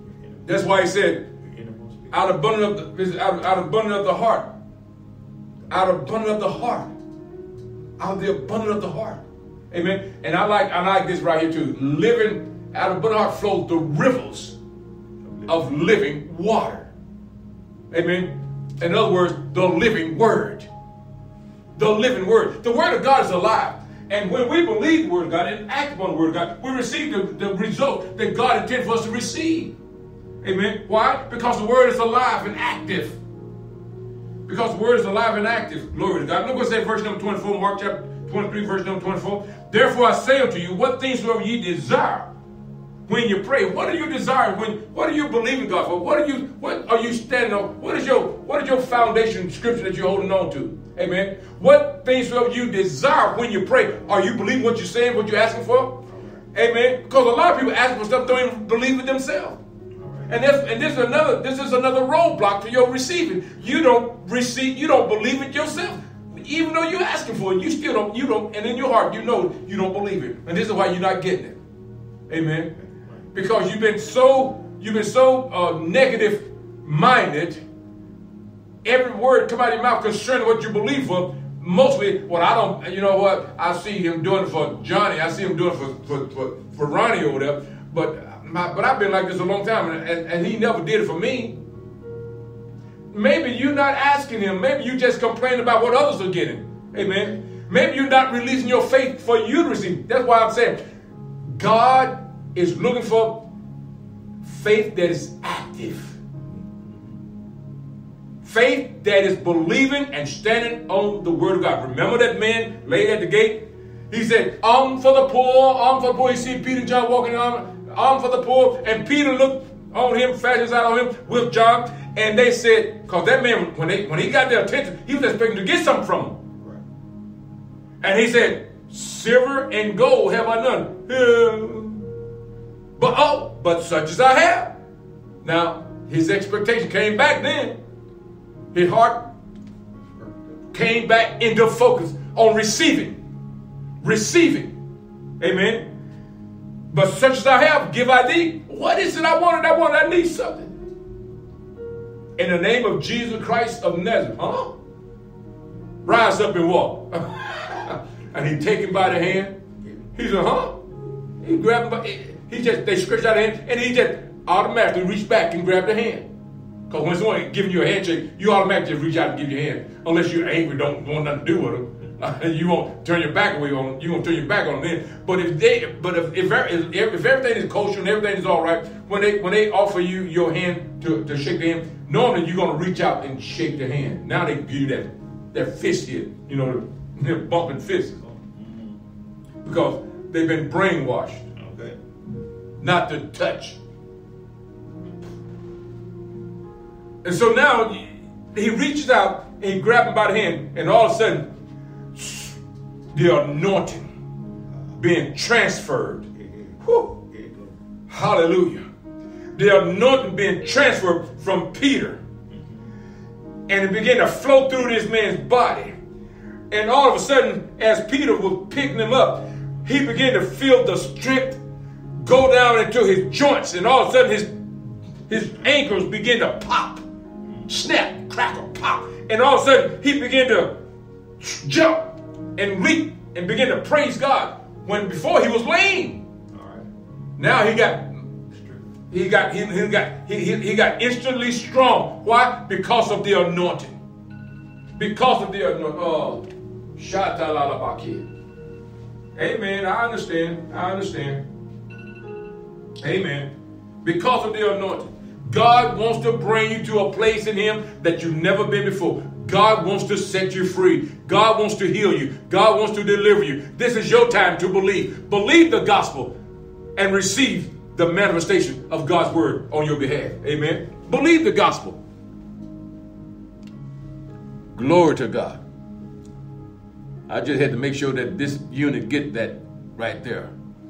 That's why he said, out of abundance of the heart. Out of abundance of the heart. Out of the abundance of the heart. Amen. And I like this right here too. Living out of abundant heart flows the rivers of living water. Amen. In other words, the living word. The living word. The word of God is alive. And when we believe the word of God and act upon the word of God, we receive the result that God intended for us to receive. Amen. Why? Because the word is alive and active. Because the word is alive and active. Glory to God. Look what it says, verse number 24, Mark chapter 23, verse number 24. Therefore I say unto you, what things soever ye desire when you pray. What are you desiring? What are you believing God for? What are you standing on? What is your foundation scripture that you're holding on to? Amen. What things soever you desire when you pray. Are you believing what you're saying, what you're asking for? Amen. Because a lot of people asking for stuff don't even believe it themselves. And this is another roadblock to your receiving. You don't believe it yourself. Even though you're asking for it, you don't, and in your heart, you know you don't believe it. And this is why you're not getting it. Amen. Because you've been so negative minded. Every word come out of your mouth concerning what you believe for. Mostly, I see him doing it for Johnny. I see him doing it for Ronnie or whatever. But I've been like this a long time, and he never did it for me. Maybe you're not asking him. Maybe you just complain about what others are getting. Amen. Maybe you're not releasing your faith for you to receive. That's why I'm saying God is looking for faith that is active. Faith that is believing and standing on the word of God. Remember that man laid at the gate? He said, for the poor. You see Peter and John walking on for the poor. And Peter looked on him, fast his eye on him with John. And they said, because that man, when he got their attention, he was expecting to get something from them. Right. And he said, silver and gold have I none. But such as I have. Now, his expectation came back then. His heart came back into focus on receiving. Amen. But such as I have, give I thee. What is it I wanted? I need something. In the name of Jesus Christ of Nazareth. Rise up and walk. And he take him by the hand. He said, He grabbed him by, they stretched out a hand, and he just automatically reached back and grabbed the hand. Because when someone giving you a handshake, you automatically just reach out and give your hand. Unless you're angry, don't want nothing to do with them. You won't turn your back away on them. You won't turn your back on them then. But if everything is kosher and everything is all right, when they offer you your hand to shake the hand, normally you're going to reach out and shake the hand. Now they give you that fist here, they're bumping fists. Because they've been brainwashed. Okay. Not to touch. And so now he reaches out and he grabs him by the hand, and all of a sudden, the anointing being transferred. Whew. Hallelujah. The anointing being transferred from Peter. And it began to flow through this man's body. And all of a sudden, as Peter was picking him up, he began to feel the strength go down into his joints. And all of a sudden, his ankles began to pop. Snap, crackle, pop. And all of a sudden, he began to jump and leap and begin to praise God when before he was lame. All right. Now he got instantly strong. Why? Because of the anointing. Because of the anointing. Oh, shatalalabaki. Amen. I understand. Amen. Because of the anointing. God wants to bring you to a place in him that you've never been before. God wants to set you free. God wants to heal you. God wants to deliver you. This is your time to believe. Believe the gospel and receive the manifestation of God's word on your behalf. Amen. Believe the gospel. Glory to God. I just had to make sure that this unit get that right there.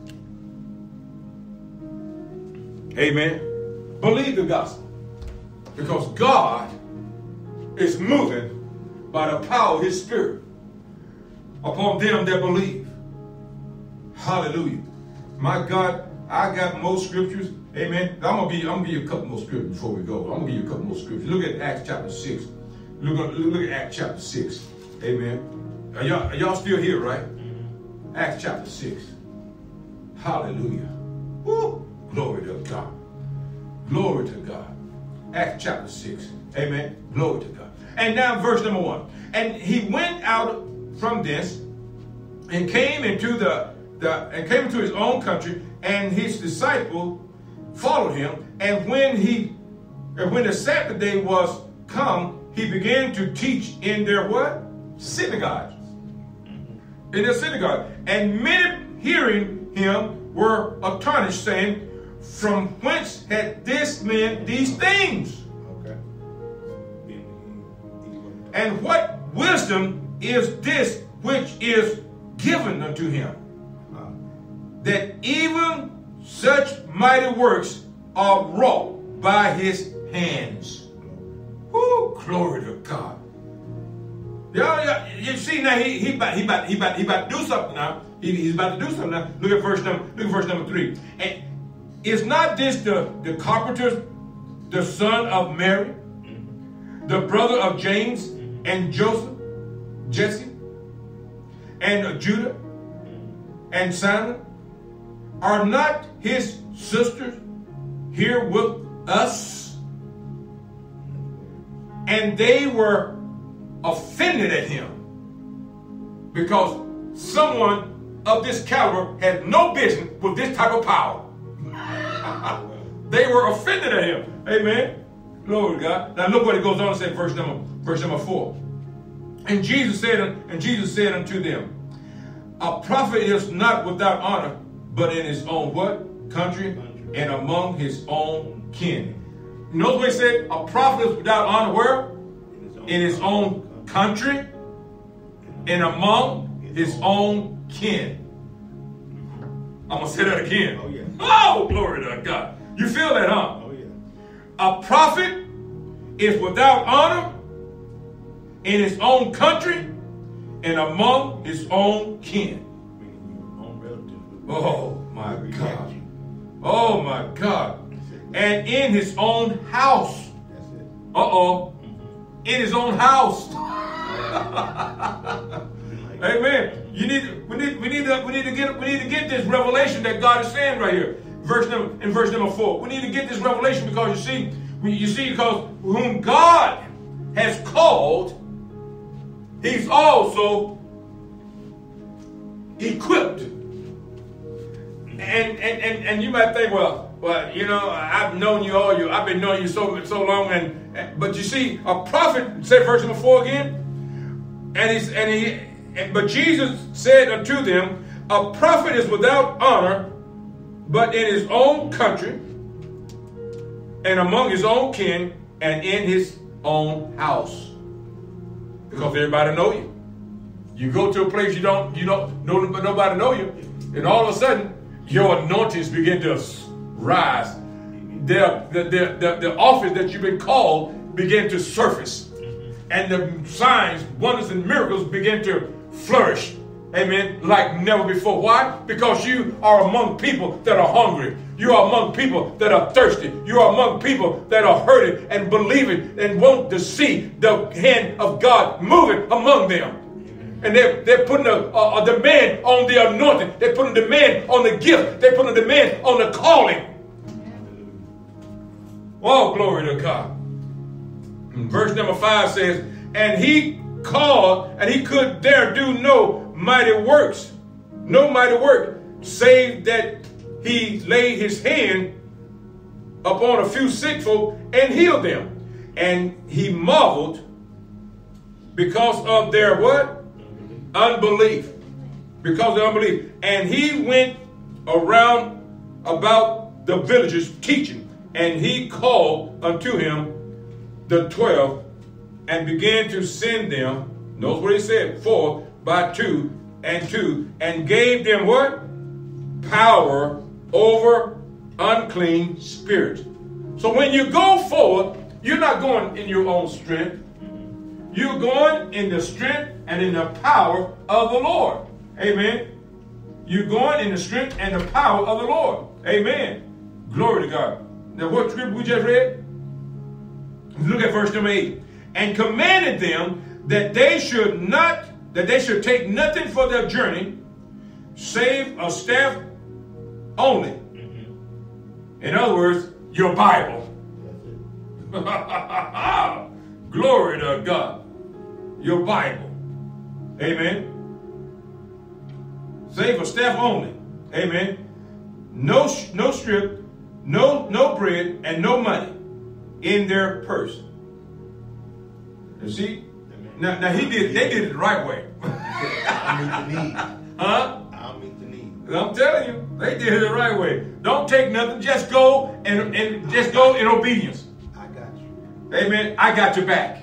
Amen. Believe the gospel. Because God is moving by the power of his spirit upon them that believe. Hallelujah. My God, I got more scriptures Amen. I'm gonna give you a couple more scriptures before we go. I'm gonna give you a couple more scriptures. Look at Acts chapter 6. Look at Acts chapter 6. Amen. Are y'all still here, right? Acts chapter 6. Hallelujah. Woo. Glory to God. Glory to God. Acts chapter 6. Amen. Glory to God. And now verse number 1. And he went out from thence and came into into his own country, and his disciples followed him. And when the Sabbath day was come, he began to teach in their what? Synagogues. In their synagogue. And many hearing him were astonished, saying, from whence had this man these things? Okay. And what wisdom is this which is given unto him, that even such mighty works are wrought by his hands? Woo, glory to God. Yeah, you see now he about to do something now. He's about to do something now. Look at verse number 3. And is not this the carpenter, the son of Mary, the brother of James and Joseph, Jesse, and Judah, and Simon? Are not his sisters here with us? And they were offended at him because someone of this caliber had no business with this type of power. They were offended at him. Amen. Glory to God. Now look what it goes on to say, verse number 4. And Jesus said unto them, a prophet is not without honor, but in his own what? Country, and among his own kin. You know what he said? A prophet is without honor where? In his own country and among his own kin. I'm going to say that again. Oh, yeah. Oh, glory to God. You feel that, huh? Oh, yeah. A prophet is without honor in his own country and among his own kin. Oh, my God. Oh, my God. And in his own house. Uh-oh. In his own house. Amen. We need to get this revelation that God is saying right here. In verse number 4. We need to get this revelation because you see, because whom God has called, he's also equipped. And you might think, well, you know, I've known you I've been knowing you so long, but you see, a prophet, say verse number 4 again, but Jesus said unto them, a prophet is without honor, but in his own country, and among his own kin, and in his own house. Because everybody know you. You go to a place you don't nobody know you, and all of a sudden your anointings begin to rise. The office that you've been called begin to surface, and the signs, wonders, and miracles begin to flourish. Amen. Like never before. Why? Because you are among people that are hungry. You are among people that are thirsty. You are among people that are hurting and believing and want to see the hand of God moving among them. And they're putting a demand on the anointing. They're putting a demand on the gift. They're putting a demand on the calling. Oh, glory to God. And verse number 5 says, and he called, and he could there do no mighty work, save that he laid his hand upon a few sick folk and healed them. And he marveled because of their what? Unbelief. Because of their unbelief. And he went around about the villages teaching. And he called unto him the 12 and began to send them, notice what he said, 4 by 2 and 2, and gave them what? Power over unclean spirits. So when you go forward, you're not going in your own strength. You're going in the strength and in the power of the Lord. Amen. You're going in the strength and the power of the Lord. Amen. Glory to God. Now what scripture we just read? Look at verse number 8. And commanded them that they should take nothing for their journey, save a staff only. Mm-hmm. In other words, your Bible. Glory to God. Your Bible. Amen. Save a staff only. Amen. No strip, no bread, and no money in their purse. You see? Now they did it the right way. I'll meet the need. Huh? I'll meet the need. I'm telling you, they did it the right way. Don't take nothing. Just go and just go in obedience. I got you. Amen. I got your back.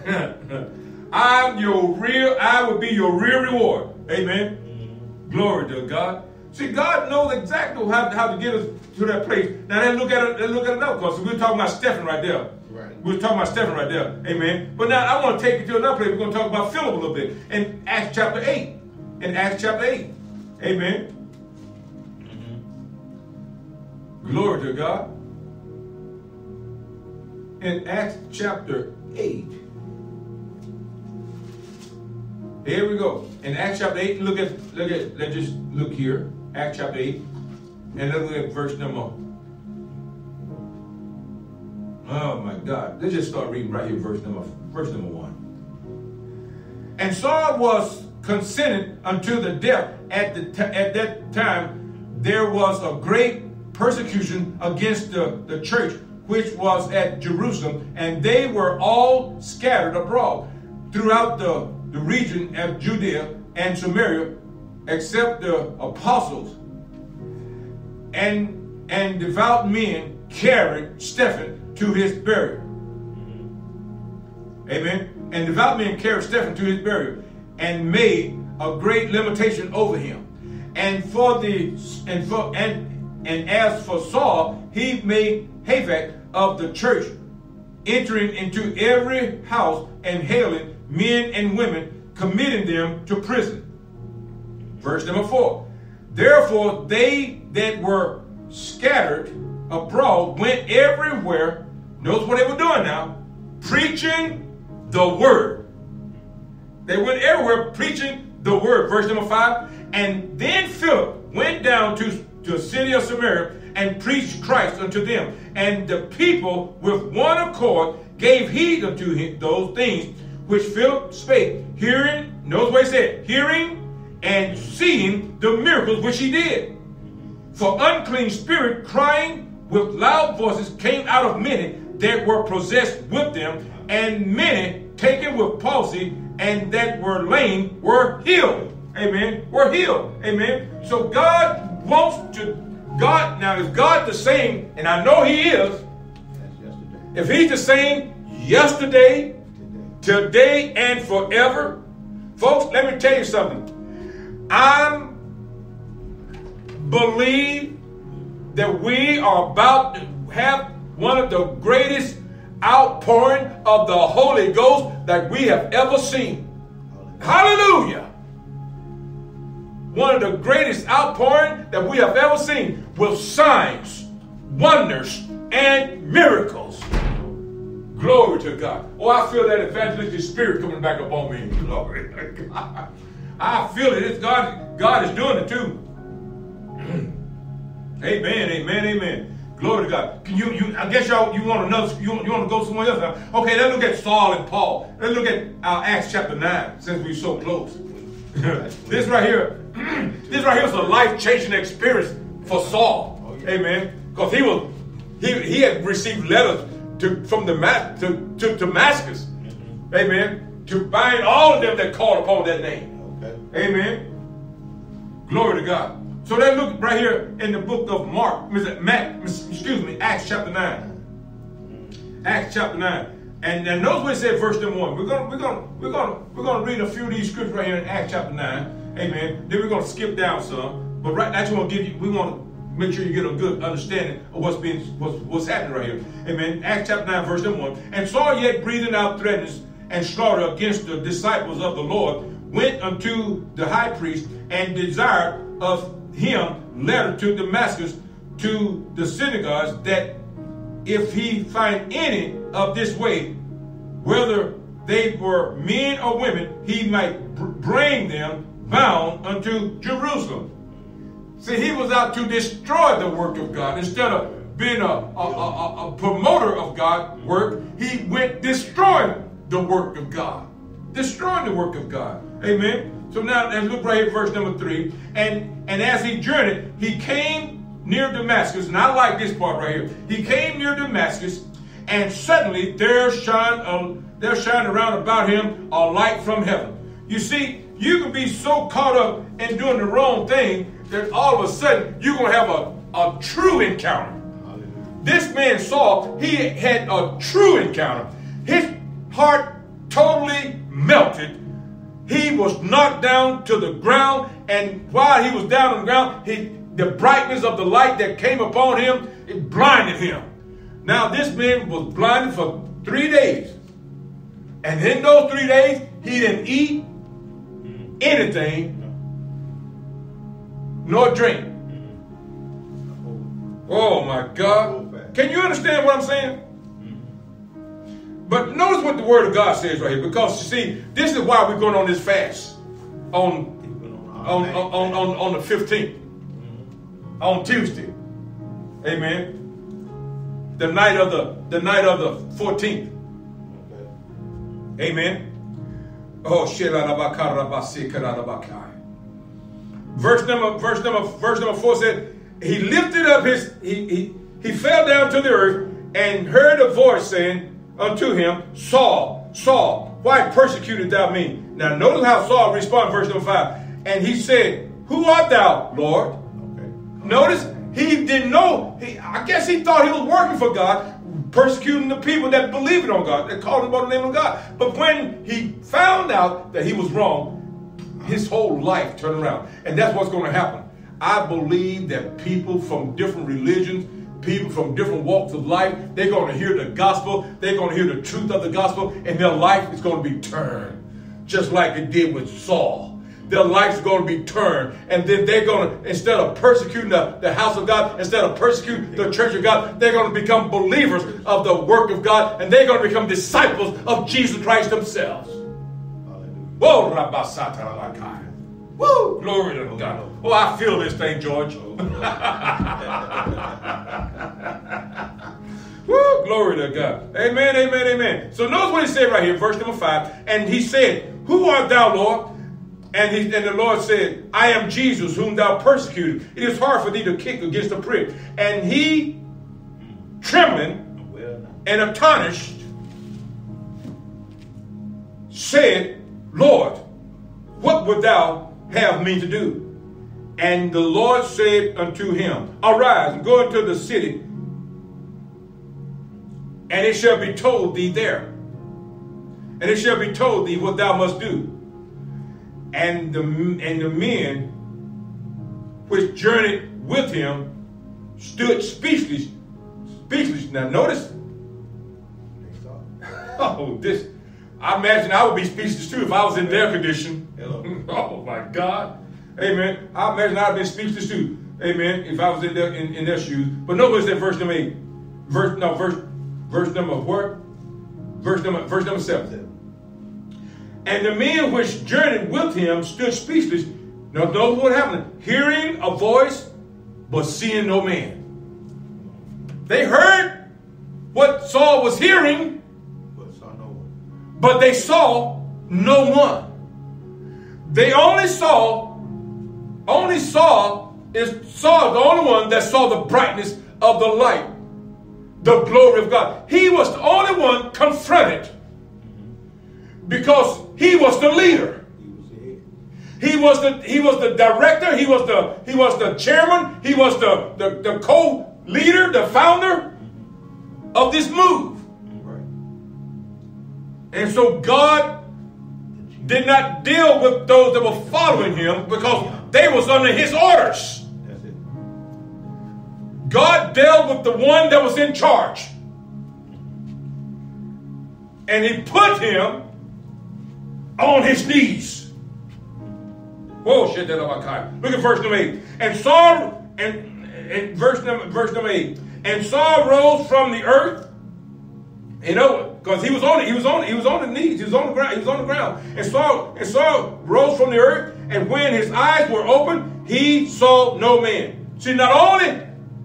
I will be your real reward. Amen. Mm-hmm. Glory to God. See, God knows exactly how to get us to that place. Now let's look at it now, because we're talking about Stephen right there. Right. We're talking about Stephen right there. Amen. But now I want to take you to another place. We're going to talk about Philip a little bit. In Acts chapter 8. In Acts chapter 8. Amen. Mm-hmm. Glory to God. In Acts chapter 8. Here we go. In Acts chapter 8, let's just look here. Acts chapter 8. And let's look at verse number. Oh my God. Let's just start reading right here, verse number 1. And Saul was consented unto the death. At that time, there was a great persecution against the church, which was at Jerusalem, and they were all scattered abroad throughout the region of Judea and Samaria, except the apostles. And devout men carried Stephen to his burial. Amen. And devout men carried Stephen to his burial, and made a great lamentation over him. And as for Saul, he made havoc of the church, entering into every house and hailing men and women, committing them to prison. Verse number 4. Therefore they that were scattered abroad went everywhere. Notice what they were doing now. Preaching the word. They went everywhere preaching the word. Verse number 5. And then Philip went down to the city of Samaria and preached Christ unto them. And the people with one accord gave heed unto him, those things which Philip spake, hearing, notice what he said, hearing and seeing the miracles which he did. For unclean spirit, crying with loud voices, came out of many that were possessed with them, and many taken with palsy, and that were lame were healed. Amen. Were healed. Amen. So God wants to, now is God the same, and I know he is. If he's the same yesterday, today, and forever, folks, let me tell you something. I believe that we are about to have one of the greatest outpouring of the Holy Ghost that we have ever seen. Hallelujah. One of the greatest outpouring that we have ever seen, with signs, wonders, and miracles. Glory to God. Oh, I feel that evangelistic spirit coming back upon me. Glory to God. I feel it. It's God is doing it too. Amen, amen, amen. Glory to God. Can you I guess you want another, you want to go somewhere else now? Okay, let's look at Saul and Paul. Let's look at Acts chapter 9, since we're so close. This right here is a life-changing experience for Saul. Oh, yeah. Amen. Because he had received letters from Damascus. Mm-hmm. Amen. To bind all of them that called upon that name. Okay. Amen. Glory to God. So let's look right here in the book of Acts chapter 9. Acts chapter 9. And notice what it said, verse number 1. We're gonna read a few of these scriptures right here in Acts chapter 9. Amen. Then we're gonna skip down some. But right now, we want to make sure you get a good understanding of what's happening right here. Amen. Acts chapter 9, verse number 1. And Saul, yet breathing out threats and slaughter against the disciples of the Lord, went unto the high priest and desired of him letter to Damascus, to the synagogues that if he find any of this way, whether they were men or women, he might bring them bound unto Jerusalem. See, he was out to destroy the work of God. Instead of being a promoter of God's work, he went destroying the work of God. Destroying the work of God. Amen. So now let's look right here at verse number 3. And as he journeyed, he came near Damascus. And I like this part right here. He came near Damascus, and suddenly there shined around about him a light from heaven. You see, you can be so caught up in doing the wrong thing that all of a sudden you're going to have a true encounter. Hallelujah. This man Saul, he had a true encounter. His heart totally melted. He was knocked down to the ground, and while he was down on the ground, the brightness of the light that came upon him, it blinded him. Now this man was blinded for 3 days. And in those 3 days, he didn't eat anything nor drink. Oh my God. Can you understand what I'm saying? But notice what the word of God says right here, because you see, this is why we're going on this fast on the 15th, on Tuesday. Amen. The night of the 14th. Amen. Oh, verse number 4 said, he lifted up he fell down to the earth and heard a voice saying unto him, Saul, Saul, why persecuted thou me? Now notice how Saul responded, verse number 5. And he said, who art thou, Lord? Okay. Notice he didn't know. I guess he thought he was working for God, persecuting the people that believed on God, that called him by the name of God. But when he found out that he was wrong, his whole life turned around. And that's what's going to happen. I believe that people from different religions, people from different walks of life, they're going to hear the gospel, they're going to hear the truth of the gospel, and their life is going to be turned, just like it did with Saul. Their lives are going to be turned, and then they're going to, instead of persecuting the house of God, instead of persecuting the church of God, they're going to become believers of the work of God, and they're going to become disciples of Jesus Christ themselves. Whoa, woo, glory to God. Oh, I feel this thing, George. Woo, glory to God. Amen, amen, amen. So notice what he said right here, verse number 5. And he said, who art thou, Lord? And the Lord said, I am Jesus, whom thou persecuted. It is hard for thee to kick against a prick. And he, trembling and astonished, said, Lord, what wilt thou have me to do? And the Lord said unto him, arise and go into the city, and it shall be told thee there. And it shall be told thee what thou must do. And the men which journeyed with him stood speechless. Now notice. Oh, this. I imagine I would be speechless too if I was in their condition. Hello. Oh my God. Amen. I imagine I'd have been speechless too. Amen. If I was in their shoes. But notice that verse number 8. Verse number what? Verse number 7. And the men which journeyed with him stood speechless. Now notice what happened. Hearing a voice, but seeing no man. They heard what Saul was hearing, but they saw no one. They only saw is the only one that saw the brightness of the light, the glory of God. He was the only one confronted because he was the leader. He was the director. He was the chairman. He was the co-leader, the founder of this move. And so God did not deal with those that were following him because they was under his orders. That's it. God dealt with the one that was in charge. And he put him on his knees. Whoa, shit, that about Look at verse number 8. And Saul, and and verse number 8. And Saul rose from the earth, because he was on the knees, he was on the ground. And Saul rose from the earth, and when his eyes were open, he saw no man. See, not only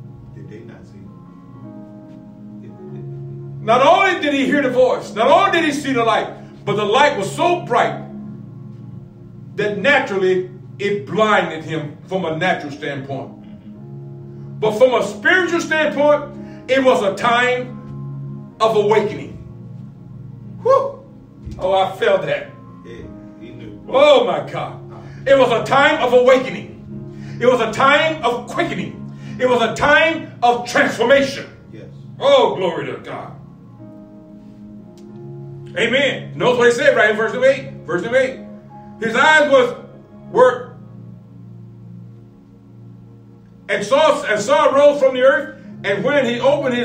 did he hear the voice, not only did he see the light, but the light was so bright that naturally it blinded him from a natural standpoint. But from a spiritual standpoint, it was a time of awakening. Whew. Oh, I felt that. Oh my God. It was a time of awakening. It was a time of quickening. It was a time of transformation. Yes. Oh, glory to God. Amen. Notice what he said right in verse number 8. Verse number 8. His eyes were and Saul rose from the earth, and when he opened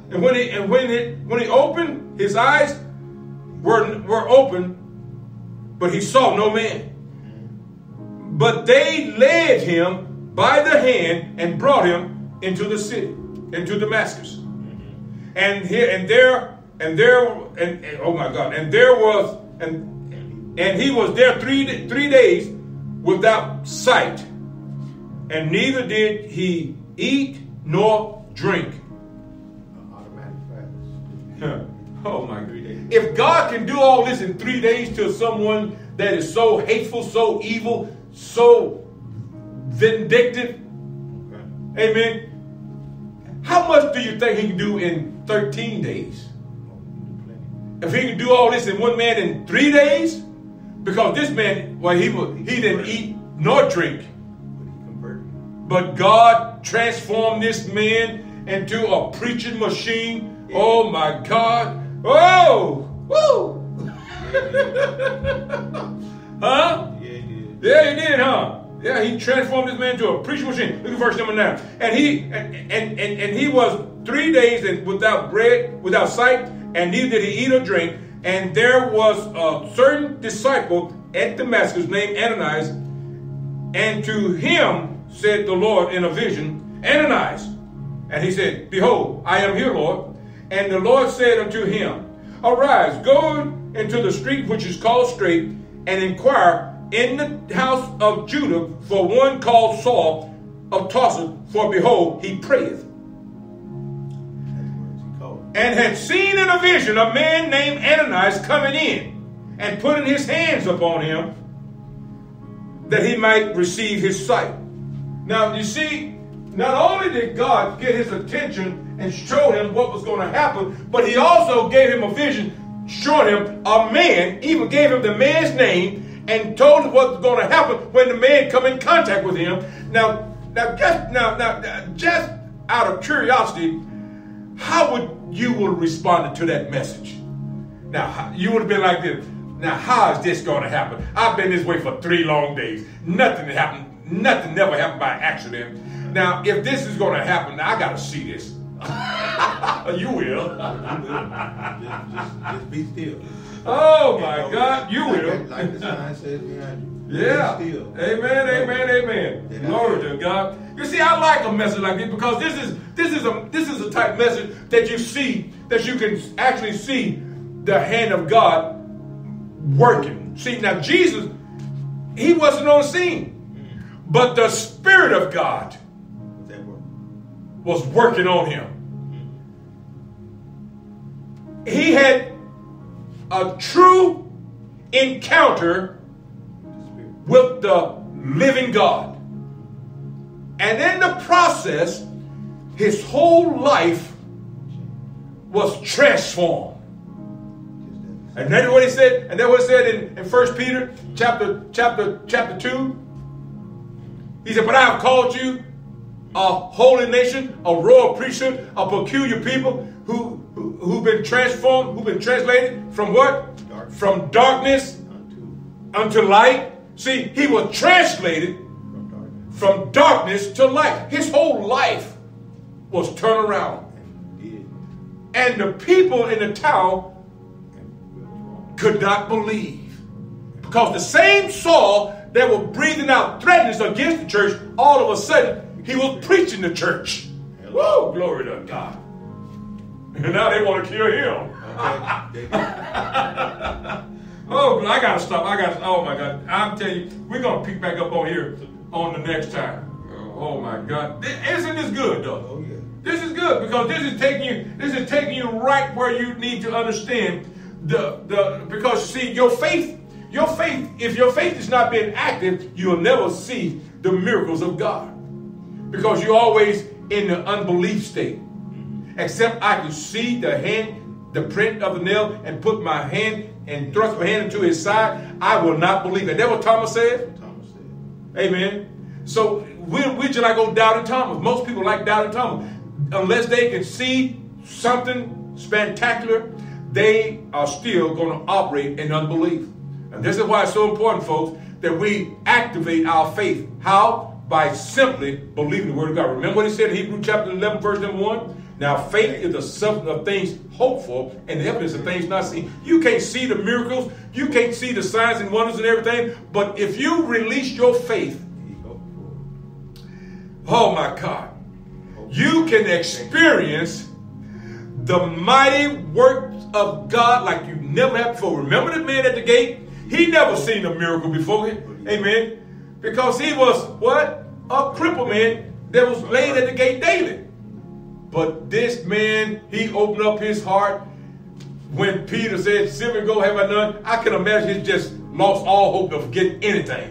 his eyes were open, but he saw no man. But they led him by the hand and brought him into the city, into Damascus. And he was there three days without sight, and neither did he eat nor drink. Oh my God. If God can do all this in 3 days to someone that is so hateful, so evil, so vindictive, amen, how much do you think he can do in 13 days? If he can do all this in one man in 3 days? Because this man, well, he didn't eat nor drink. But God transformed this man into a preaching machine. Oh my God. Oh! Woo! Huh? Yeah, he did. Yeah, he did, huh? Yeah, he transformed this man into a preaching machine. Look at verse number 9. And he was 3 days without bread, without sight, and neither did he eat or drink. And there was a certain disciple at Damascus named Ananias, and to him said the Lord in a vision, Ananias. And he said, Behold, I am here, Lord. And the Lord said unto him, Arise, go into the street which is called Straight, and inquire in the house of Judah for one called Saul of Tarsus, for behold, he prayeth. And had seen in a vision a man named Ananias coming in and putting his hands upon him that he might receive his sight. Now, you see, not only did God get his attention and show him what was going to happen, but he also gave him a vision, showing him a man, even gave him the man's name, and told him what was going to happen when the man come in contact with him. Now, just out of curiosity, how would you have responded to that message? Now, you would have been like this. Now, how is this going to happen? I've been this way for 3 long days. Nothing happened. Nothing never happened by accident. Now, if this is going to happen, I got to see this. You will. Just be still. Oh, my God. You will. Like the sign says behind you. Yeah. Be still. Amen, amen, amen. Glory to God. You see, I like a message like this because this is a type of message that you see, that you can actually see the hand of God working. See, now Jesus, he wasn't on the scene, but the Spirit of God was working on him. He had a true encounter with the living God. And in the process, his whole life was transformed. And that's what he said. And that's what it said in 1 Peter chapter 2. He said, but I have called you a holy nation, a royal priesthood, a peculiar people who've been transformed, who've been translated from what? From darkness unto light. See, he was translated from darkness to light. His whole life was turned around. And the people in the town could not believe. Because the same Saul that were breathing out threats against the church all of a sudden He was preaching the church. Woo, glory to God. And now they want to kill him. Oh, I got to stop. Oh my God. I'm telling you, we're going to pick back up on here on the next time. Oh my God. Isn't this good though? Oh, yeah. This is good because this is taking you right where you need to understand because you see, your faith, if your faith is not being active, you'll never see the miracles of God. Because you're always in the unbelief state. Except I can see the print of the nail, and put my hand and thrust my hand into his side, I will not believe it. That's what Thomas said? Thomas said. Amen. So we just like go doubting Thomas. Most people like doubting Thomas. Unless they can see something spectacular, they are still going to operate in unbelief. And this is why it's so important, folks, that we activate our faith. How? By simply believing the word of God. Remember what he said in Hebrews chapter 11, verse number 1? Now, faith is the substance of things hoped for and the evidence of things not seen. You can't see the miracles. You can't see the signs and wonders and everything. But if you release your faith, oh my God, you can experience the mighty works of God like you never have before. Remember the man at the gate? He never seen a miracle before him. Amen. Because he was what? A crippled man that was laid at the gate daily. But this man, he opened up his heart when Peter said, "Silver and gold have I none." I can imagine he just lost all hope of getting anything.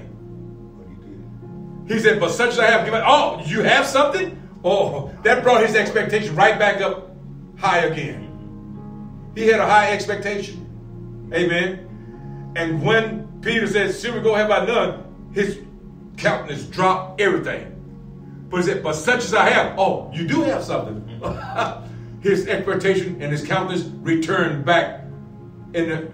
He said, "But such as I have given." Oh, you have something? Oh, that brought his expectation right back up high again. He had a high expectation. Amen. And when Peter said, "Silver and gold have I none," his countenance dropped everything. But he said, "But such as I have." Oh, you do have something. His expectation and his countenance returned back to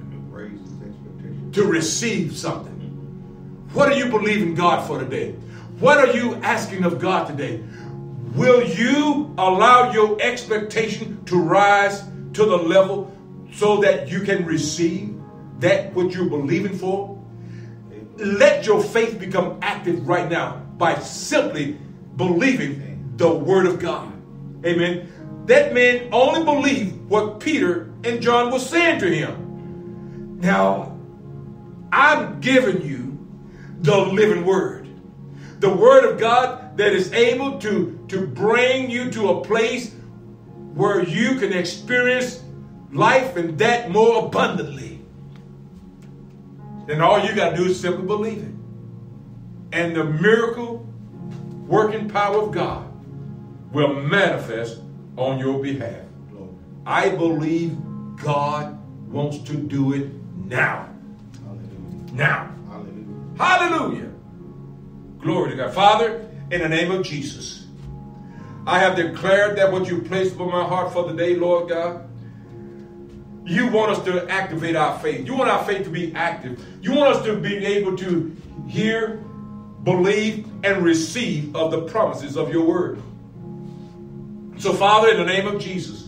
receive something. What are you believing God for today? What are you asking of God today? Will you allow your expectation to rise to the level so that you can receive that what you're believing for? Let your faith become active right now by simply believing the word of God. Amen. That man only believed what Peter and John were saying to him. Now, I'm giving you the living word. The word of God that is able to bring you to a place where you can experience life and that more abundantly. Then all you got to do is simply believe it. And the miracle working power of God will manifest on your behalf. I believe God wants to do it now. Hallelujah. Now. Hallelujah. Hallelujah. Glory to God. Father, in the name of Jesus, I have declared that what you placed upon my heart for the day, Lord God, you want us to activate our faith. You want our faith to be active. You want us to be able to hear, believe, and receive of the promises of your word. So, Father, in the name of Jesus,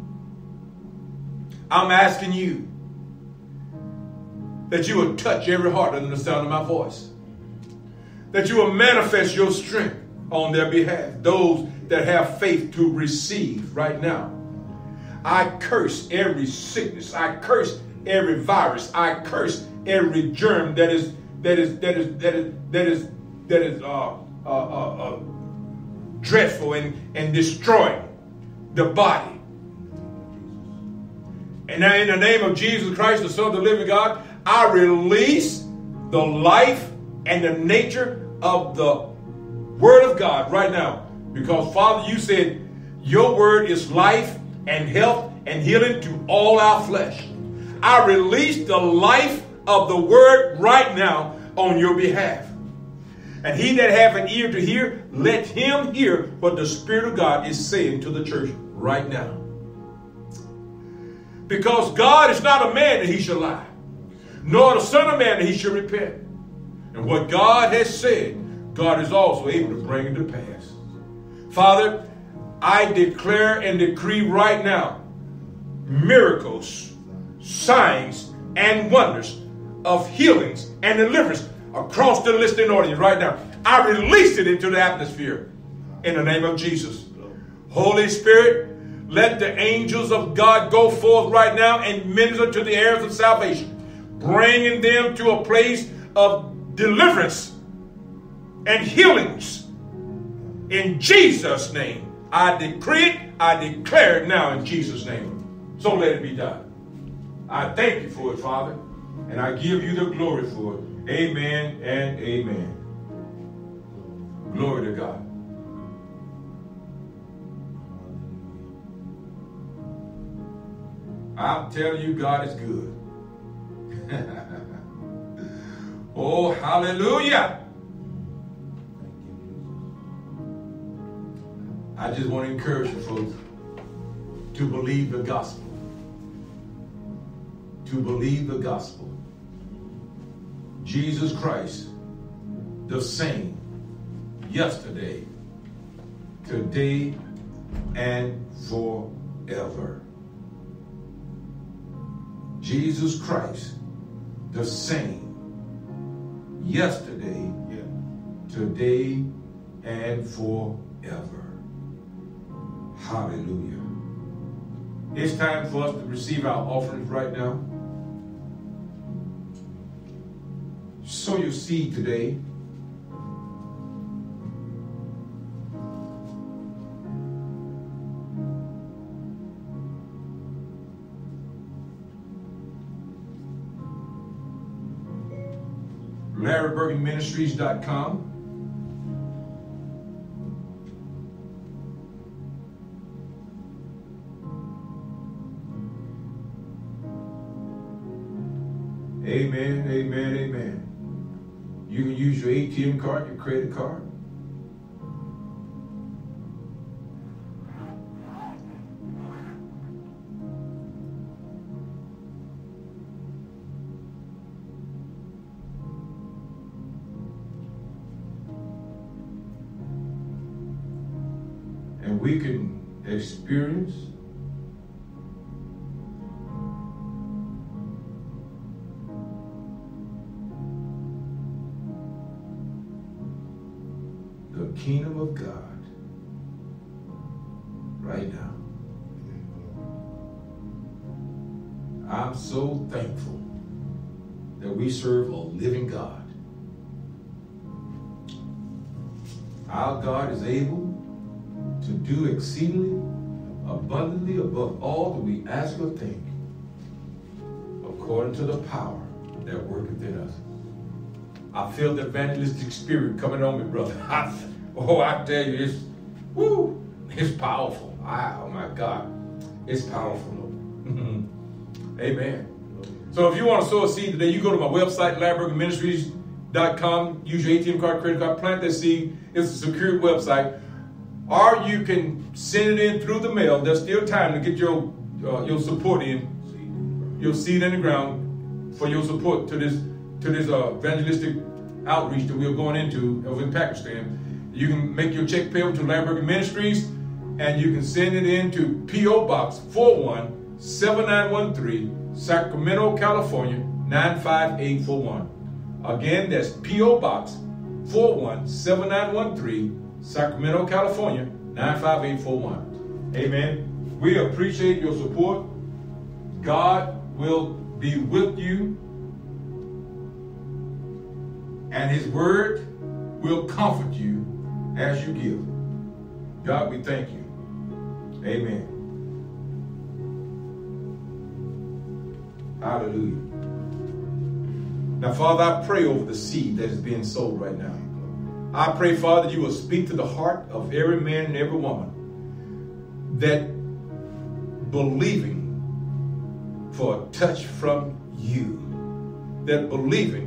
I'm asking you that you will touch every heart under the sound of my voice. That you will manifest your strength on their behalf. Those that have faith to receive right now. I curse every sickness. I curse every virus. I curse every germ that is dreadful and destroying the body. And now in the name of Jesus Christ, the Son of the living God, I release the life and the nature of the word of God right now. Because Father, you said your word is life and health and healing to all our flesh. I release the life of the word right now on your behalf. And he that hath an ear to hear, let him hear what the Spirit of God is saying to the church right now. Because God is not a man that he shall lie, nor the Son of Man that he shall repent. And what God has said, God is also able to bring it to pass. Father, I declare and decree right now miracles, signs, and wonders of healings and deliverance across the listening audience right now. I release it into the atmosphere. in the name of Jesus. Holy Spirit, let the angels of God go forth right now and minister to the heirs of salvation, bringing them to a place of deliverance and healings. In Jesus' name, I decree it, I declare it now in Jesus' name. So let it be done. I thank you for it, Father, and I give you the glory for it. Amen and amen. Glory to God. I'm telling you, God is good. Oh, hallelujah. I just want to encourage you folks to believe the gospel. To believe the gospel. Jesus Christ, the same yesterday, today, and forever. Jesus Christ, the same yesterday, today, and forever. Hallelujah. It's time for us to receive our offerings right now. Sow your seed today. LarryBurganMinistries.com. Amen, amen, amen. You can use your ATM card, your credit card. And we can experience the kingdom of God right now. I'm so thankful that we serve a living God. Our God is able to do exceedingly abundantly above all that we ask or think, according to the power that worketh in us. I feel the evangelistic spirit coming on me, brother. I tell you, it's powerful. Oh my God, it's powerful. Amen. So if you want to sow a seed today, you go to my website, LarryBurganMinistries.com. Use your ATM card, credit card, plant that seed. It's a secure website. Or you can send it in through the mail. There's still time to get your support in, your seed in the ground for your support to this evangelistic outreach that we're going into over in Pakistan. You can make your check payable to Larry Burgan Ministries, and you can send it in to P.O. Box 417913, Sacramento, California 95841. Again, that's P.O. Box 417913, Sacramento, California 95841. Amen. We appreciate your support. God will be with you, and his word will comfort you as you give. God, we thank you. Amen. Hallelujah. Now, Father, I pray over the seed that is being sold right now. I pray, Father, you will speak to the heart of every man and every woman that believing for a touch from you, that believing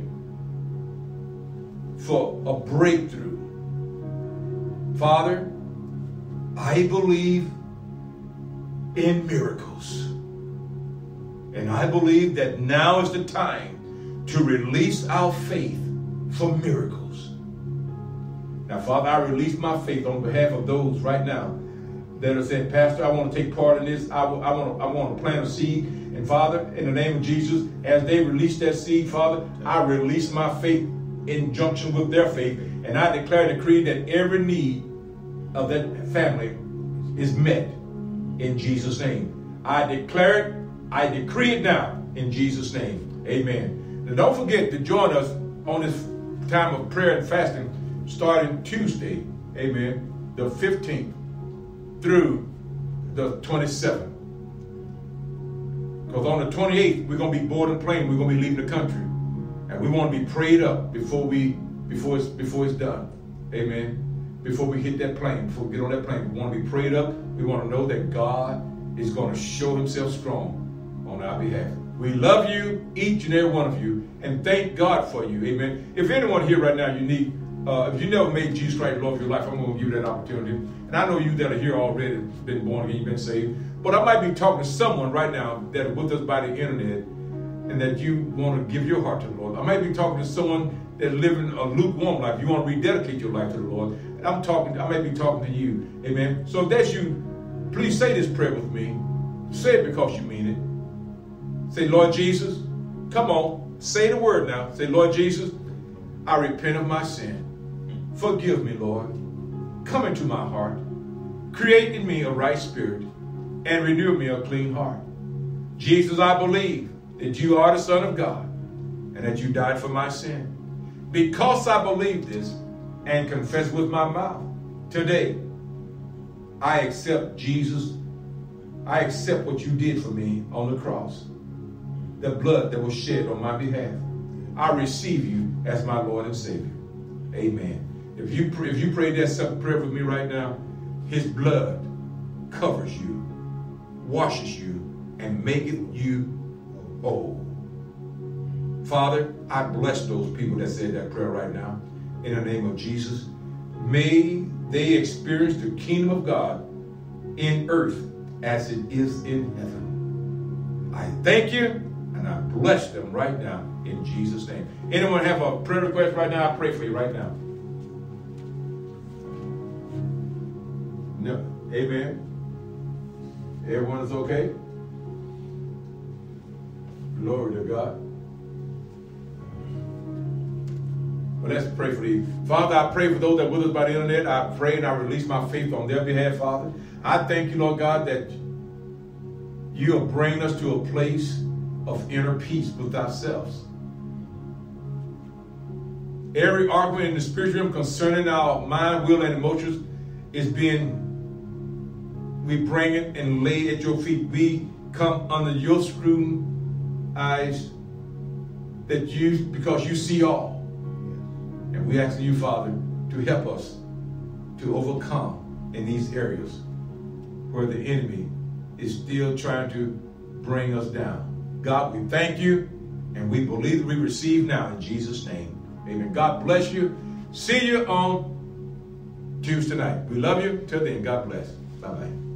for a breakthrough. Father, I believe in miracles. And I believe that now is the time to release our faith for miracles. Now, Father, I release my faith on behalf of those right now that are saying, Pastor, I want to take part in this. I want to plant a seed. And Father, in the name of Jesus, as they release that seed, Father, I release my faith in junction with their faith. And I declare and decree that every need of that family is met in Jesus' name. I declare it, I decree it now in Jesus' name. Amen. Now don't forget to join us on this time of prayer and fasting starting Tuesday, amen, the 15th through the 27th. Because on the 28th, we're going to be boarding a plane. We're going to be leaving the country. And we want to be prayed up before it's done. Amen. Before we hit that plane, before we get on that plane, we want to be prayed up. We want to know that God is going to show himself strong on our behalf. We love you, each and every one of you, and thank God for you. Amen. If anyone here right now, you need, if you never made Jesus Christ Lord of your life, I'm going to give you that opportunity. And I know you that are here already, been born again, you've been saved. But I might be talking to someone right now that are with us by the internet and that you want to give your heart to the Lord. I might be talking to someone that's living a lukewarm life. You want to rededicate your life to the Lord. And I may be talking to you. Amen. So if that's you, please say this prayer with me. Say it because you mean it. Say, Lord Jesus, come on, say the word now. Say, Lord Jesus, I repent of my sin. Forgive me, Lord. Come into my heart. Create in me a right spirit and renew me a clean heart. Jesus, I believe that you are the Son of God and that you died for my sin. Because I believe this and confess with my mouth, today I accept Jesus. I accept what you did for me on the cross. The blood that was shed on my behalf. I receive you as my Lord and Savior. Amen. If you pray that simple prayer with me right now, his blood covers you, washes you, and maketh you whole. Father, I bless those people that said that prayer right now. In the name of Jesus, may they experience the kingdom of God in earth as it is in heaven. I thank you and I bless them right now in Jesus' name. Anyone have a prayer request right now? I pray for you right now. No. Amen. Everyone is okay? Glory to God. Well, let's pray for you. Father, I pray for those that are with us by the internet. I pray and I release my faith on their behalf, Father. I thank you, Lord God, that you are bringing us to a place of inner peace with ourselves. Every argument in the spiritual realm concerning our mind, will, and emotions is we bring it and lay it at your feet. We come under your scrutiny eyes because you see all. And we ask you, Father, to help us to overcome in these areas where the enemy is still trying to bring us down. God, we thank you, and we believe that we receive now in Jesus' name. Amen. God bless you. See you on Tuesday night. We love you. Till then, God bless. Bye-bye.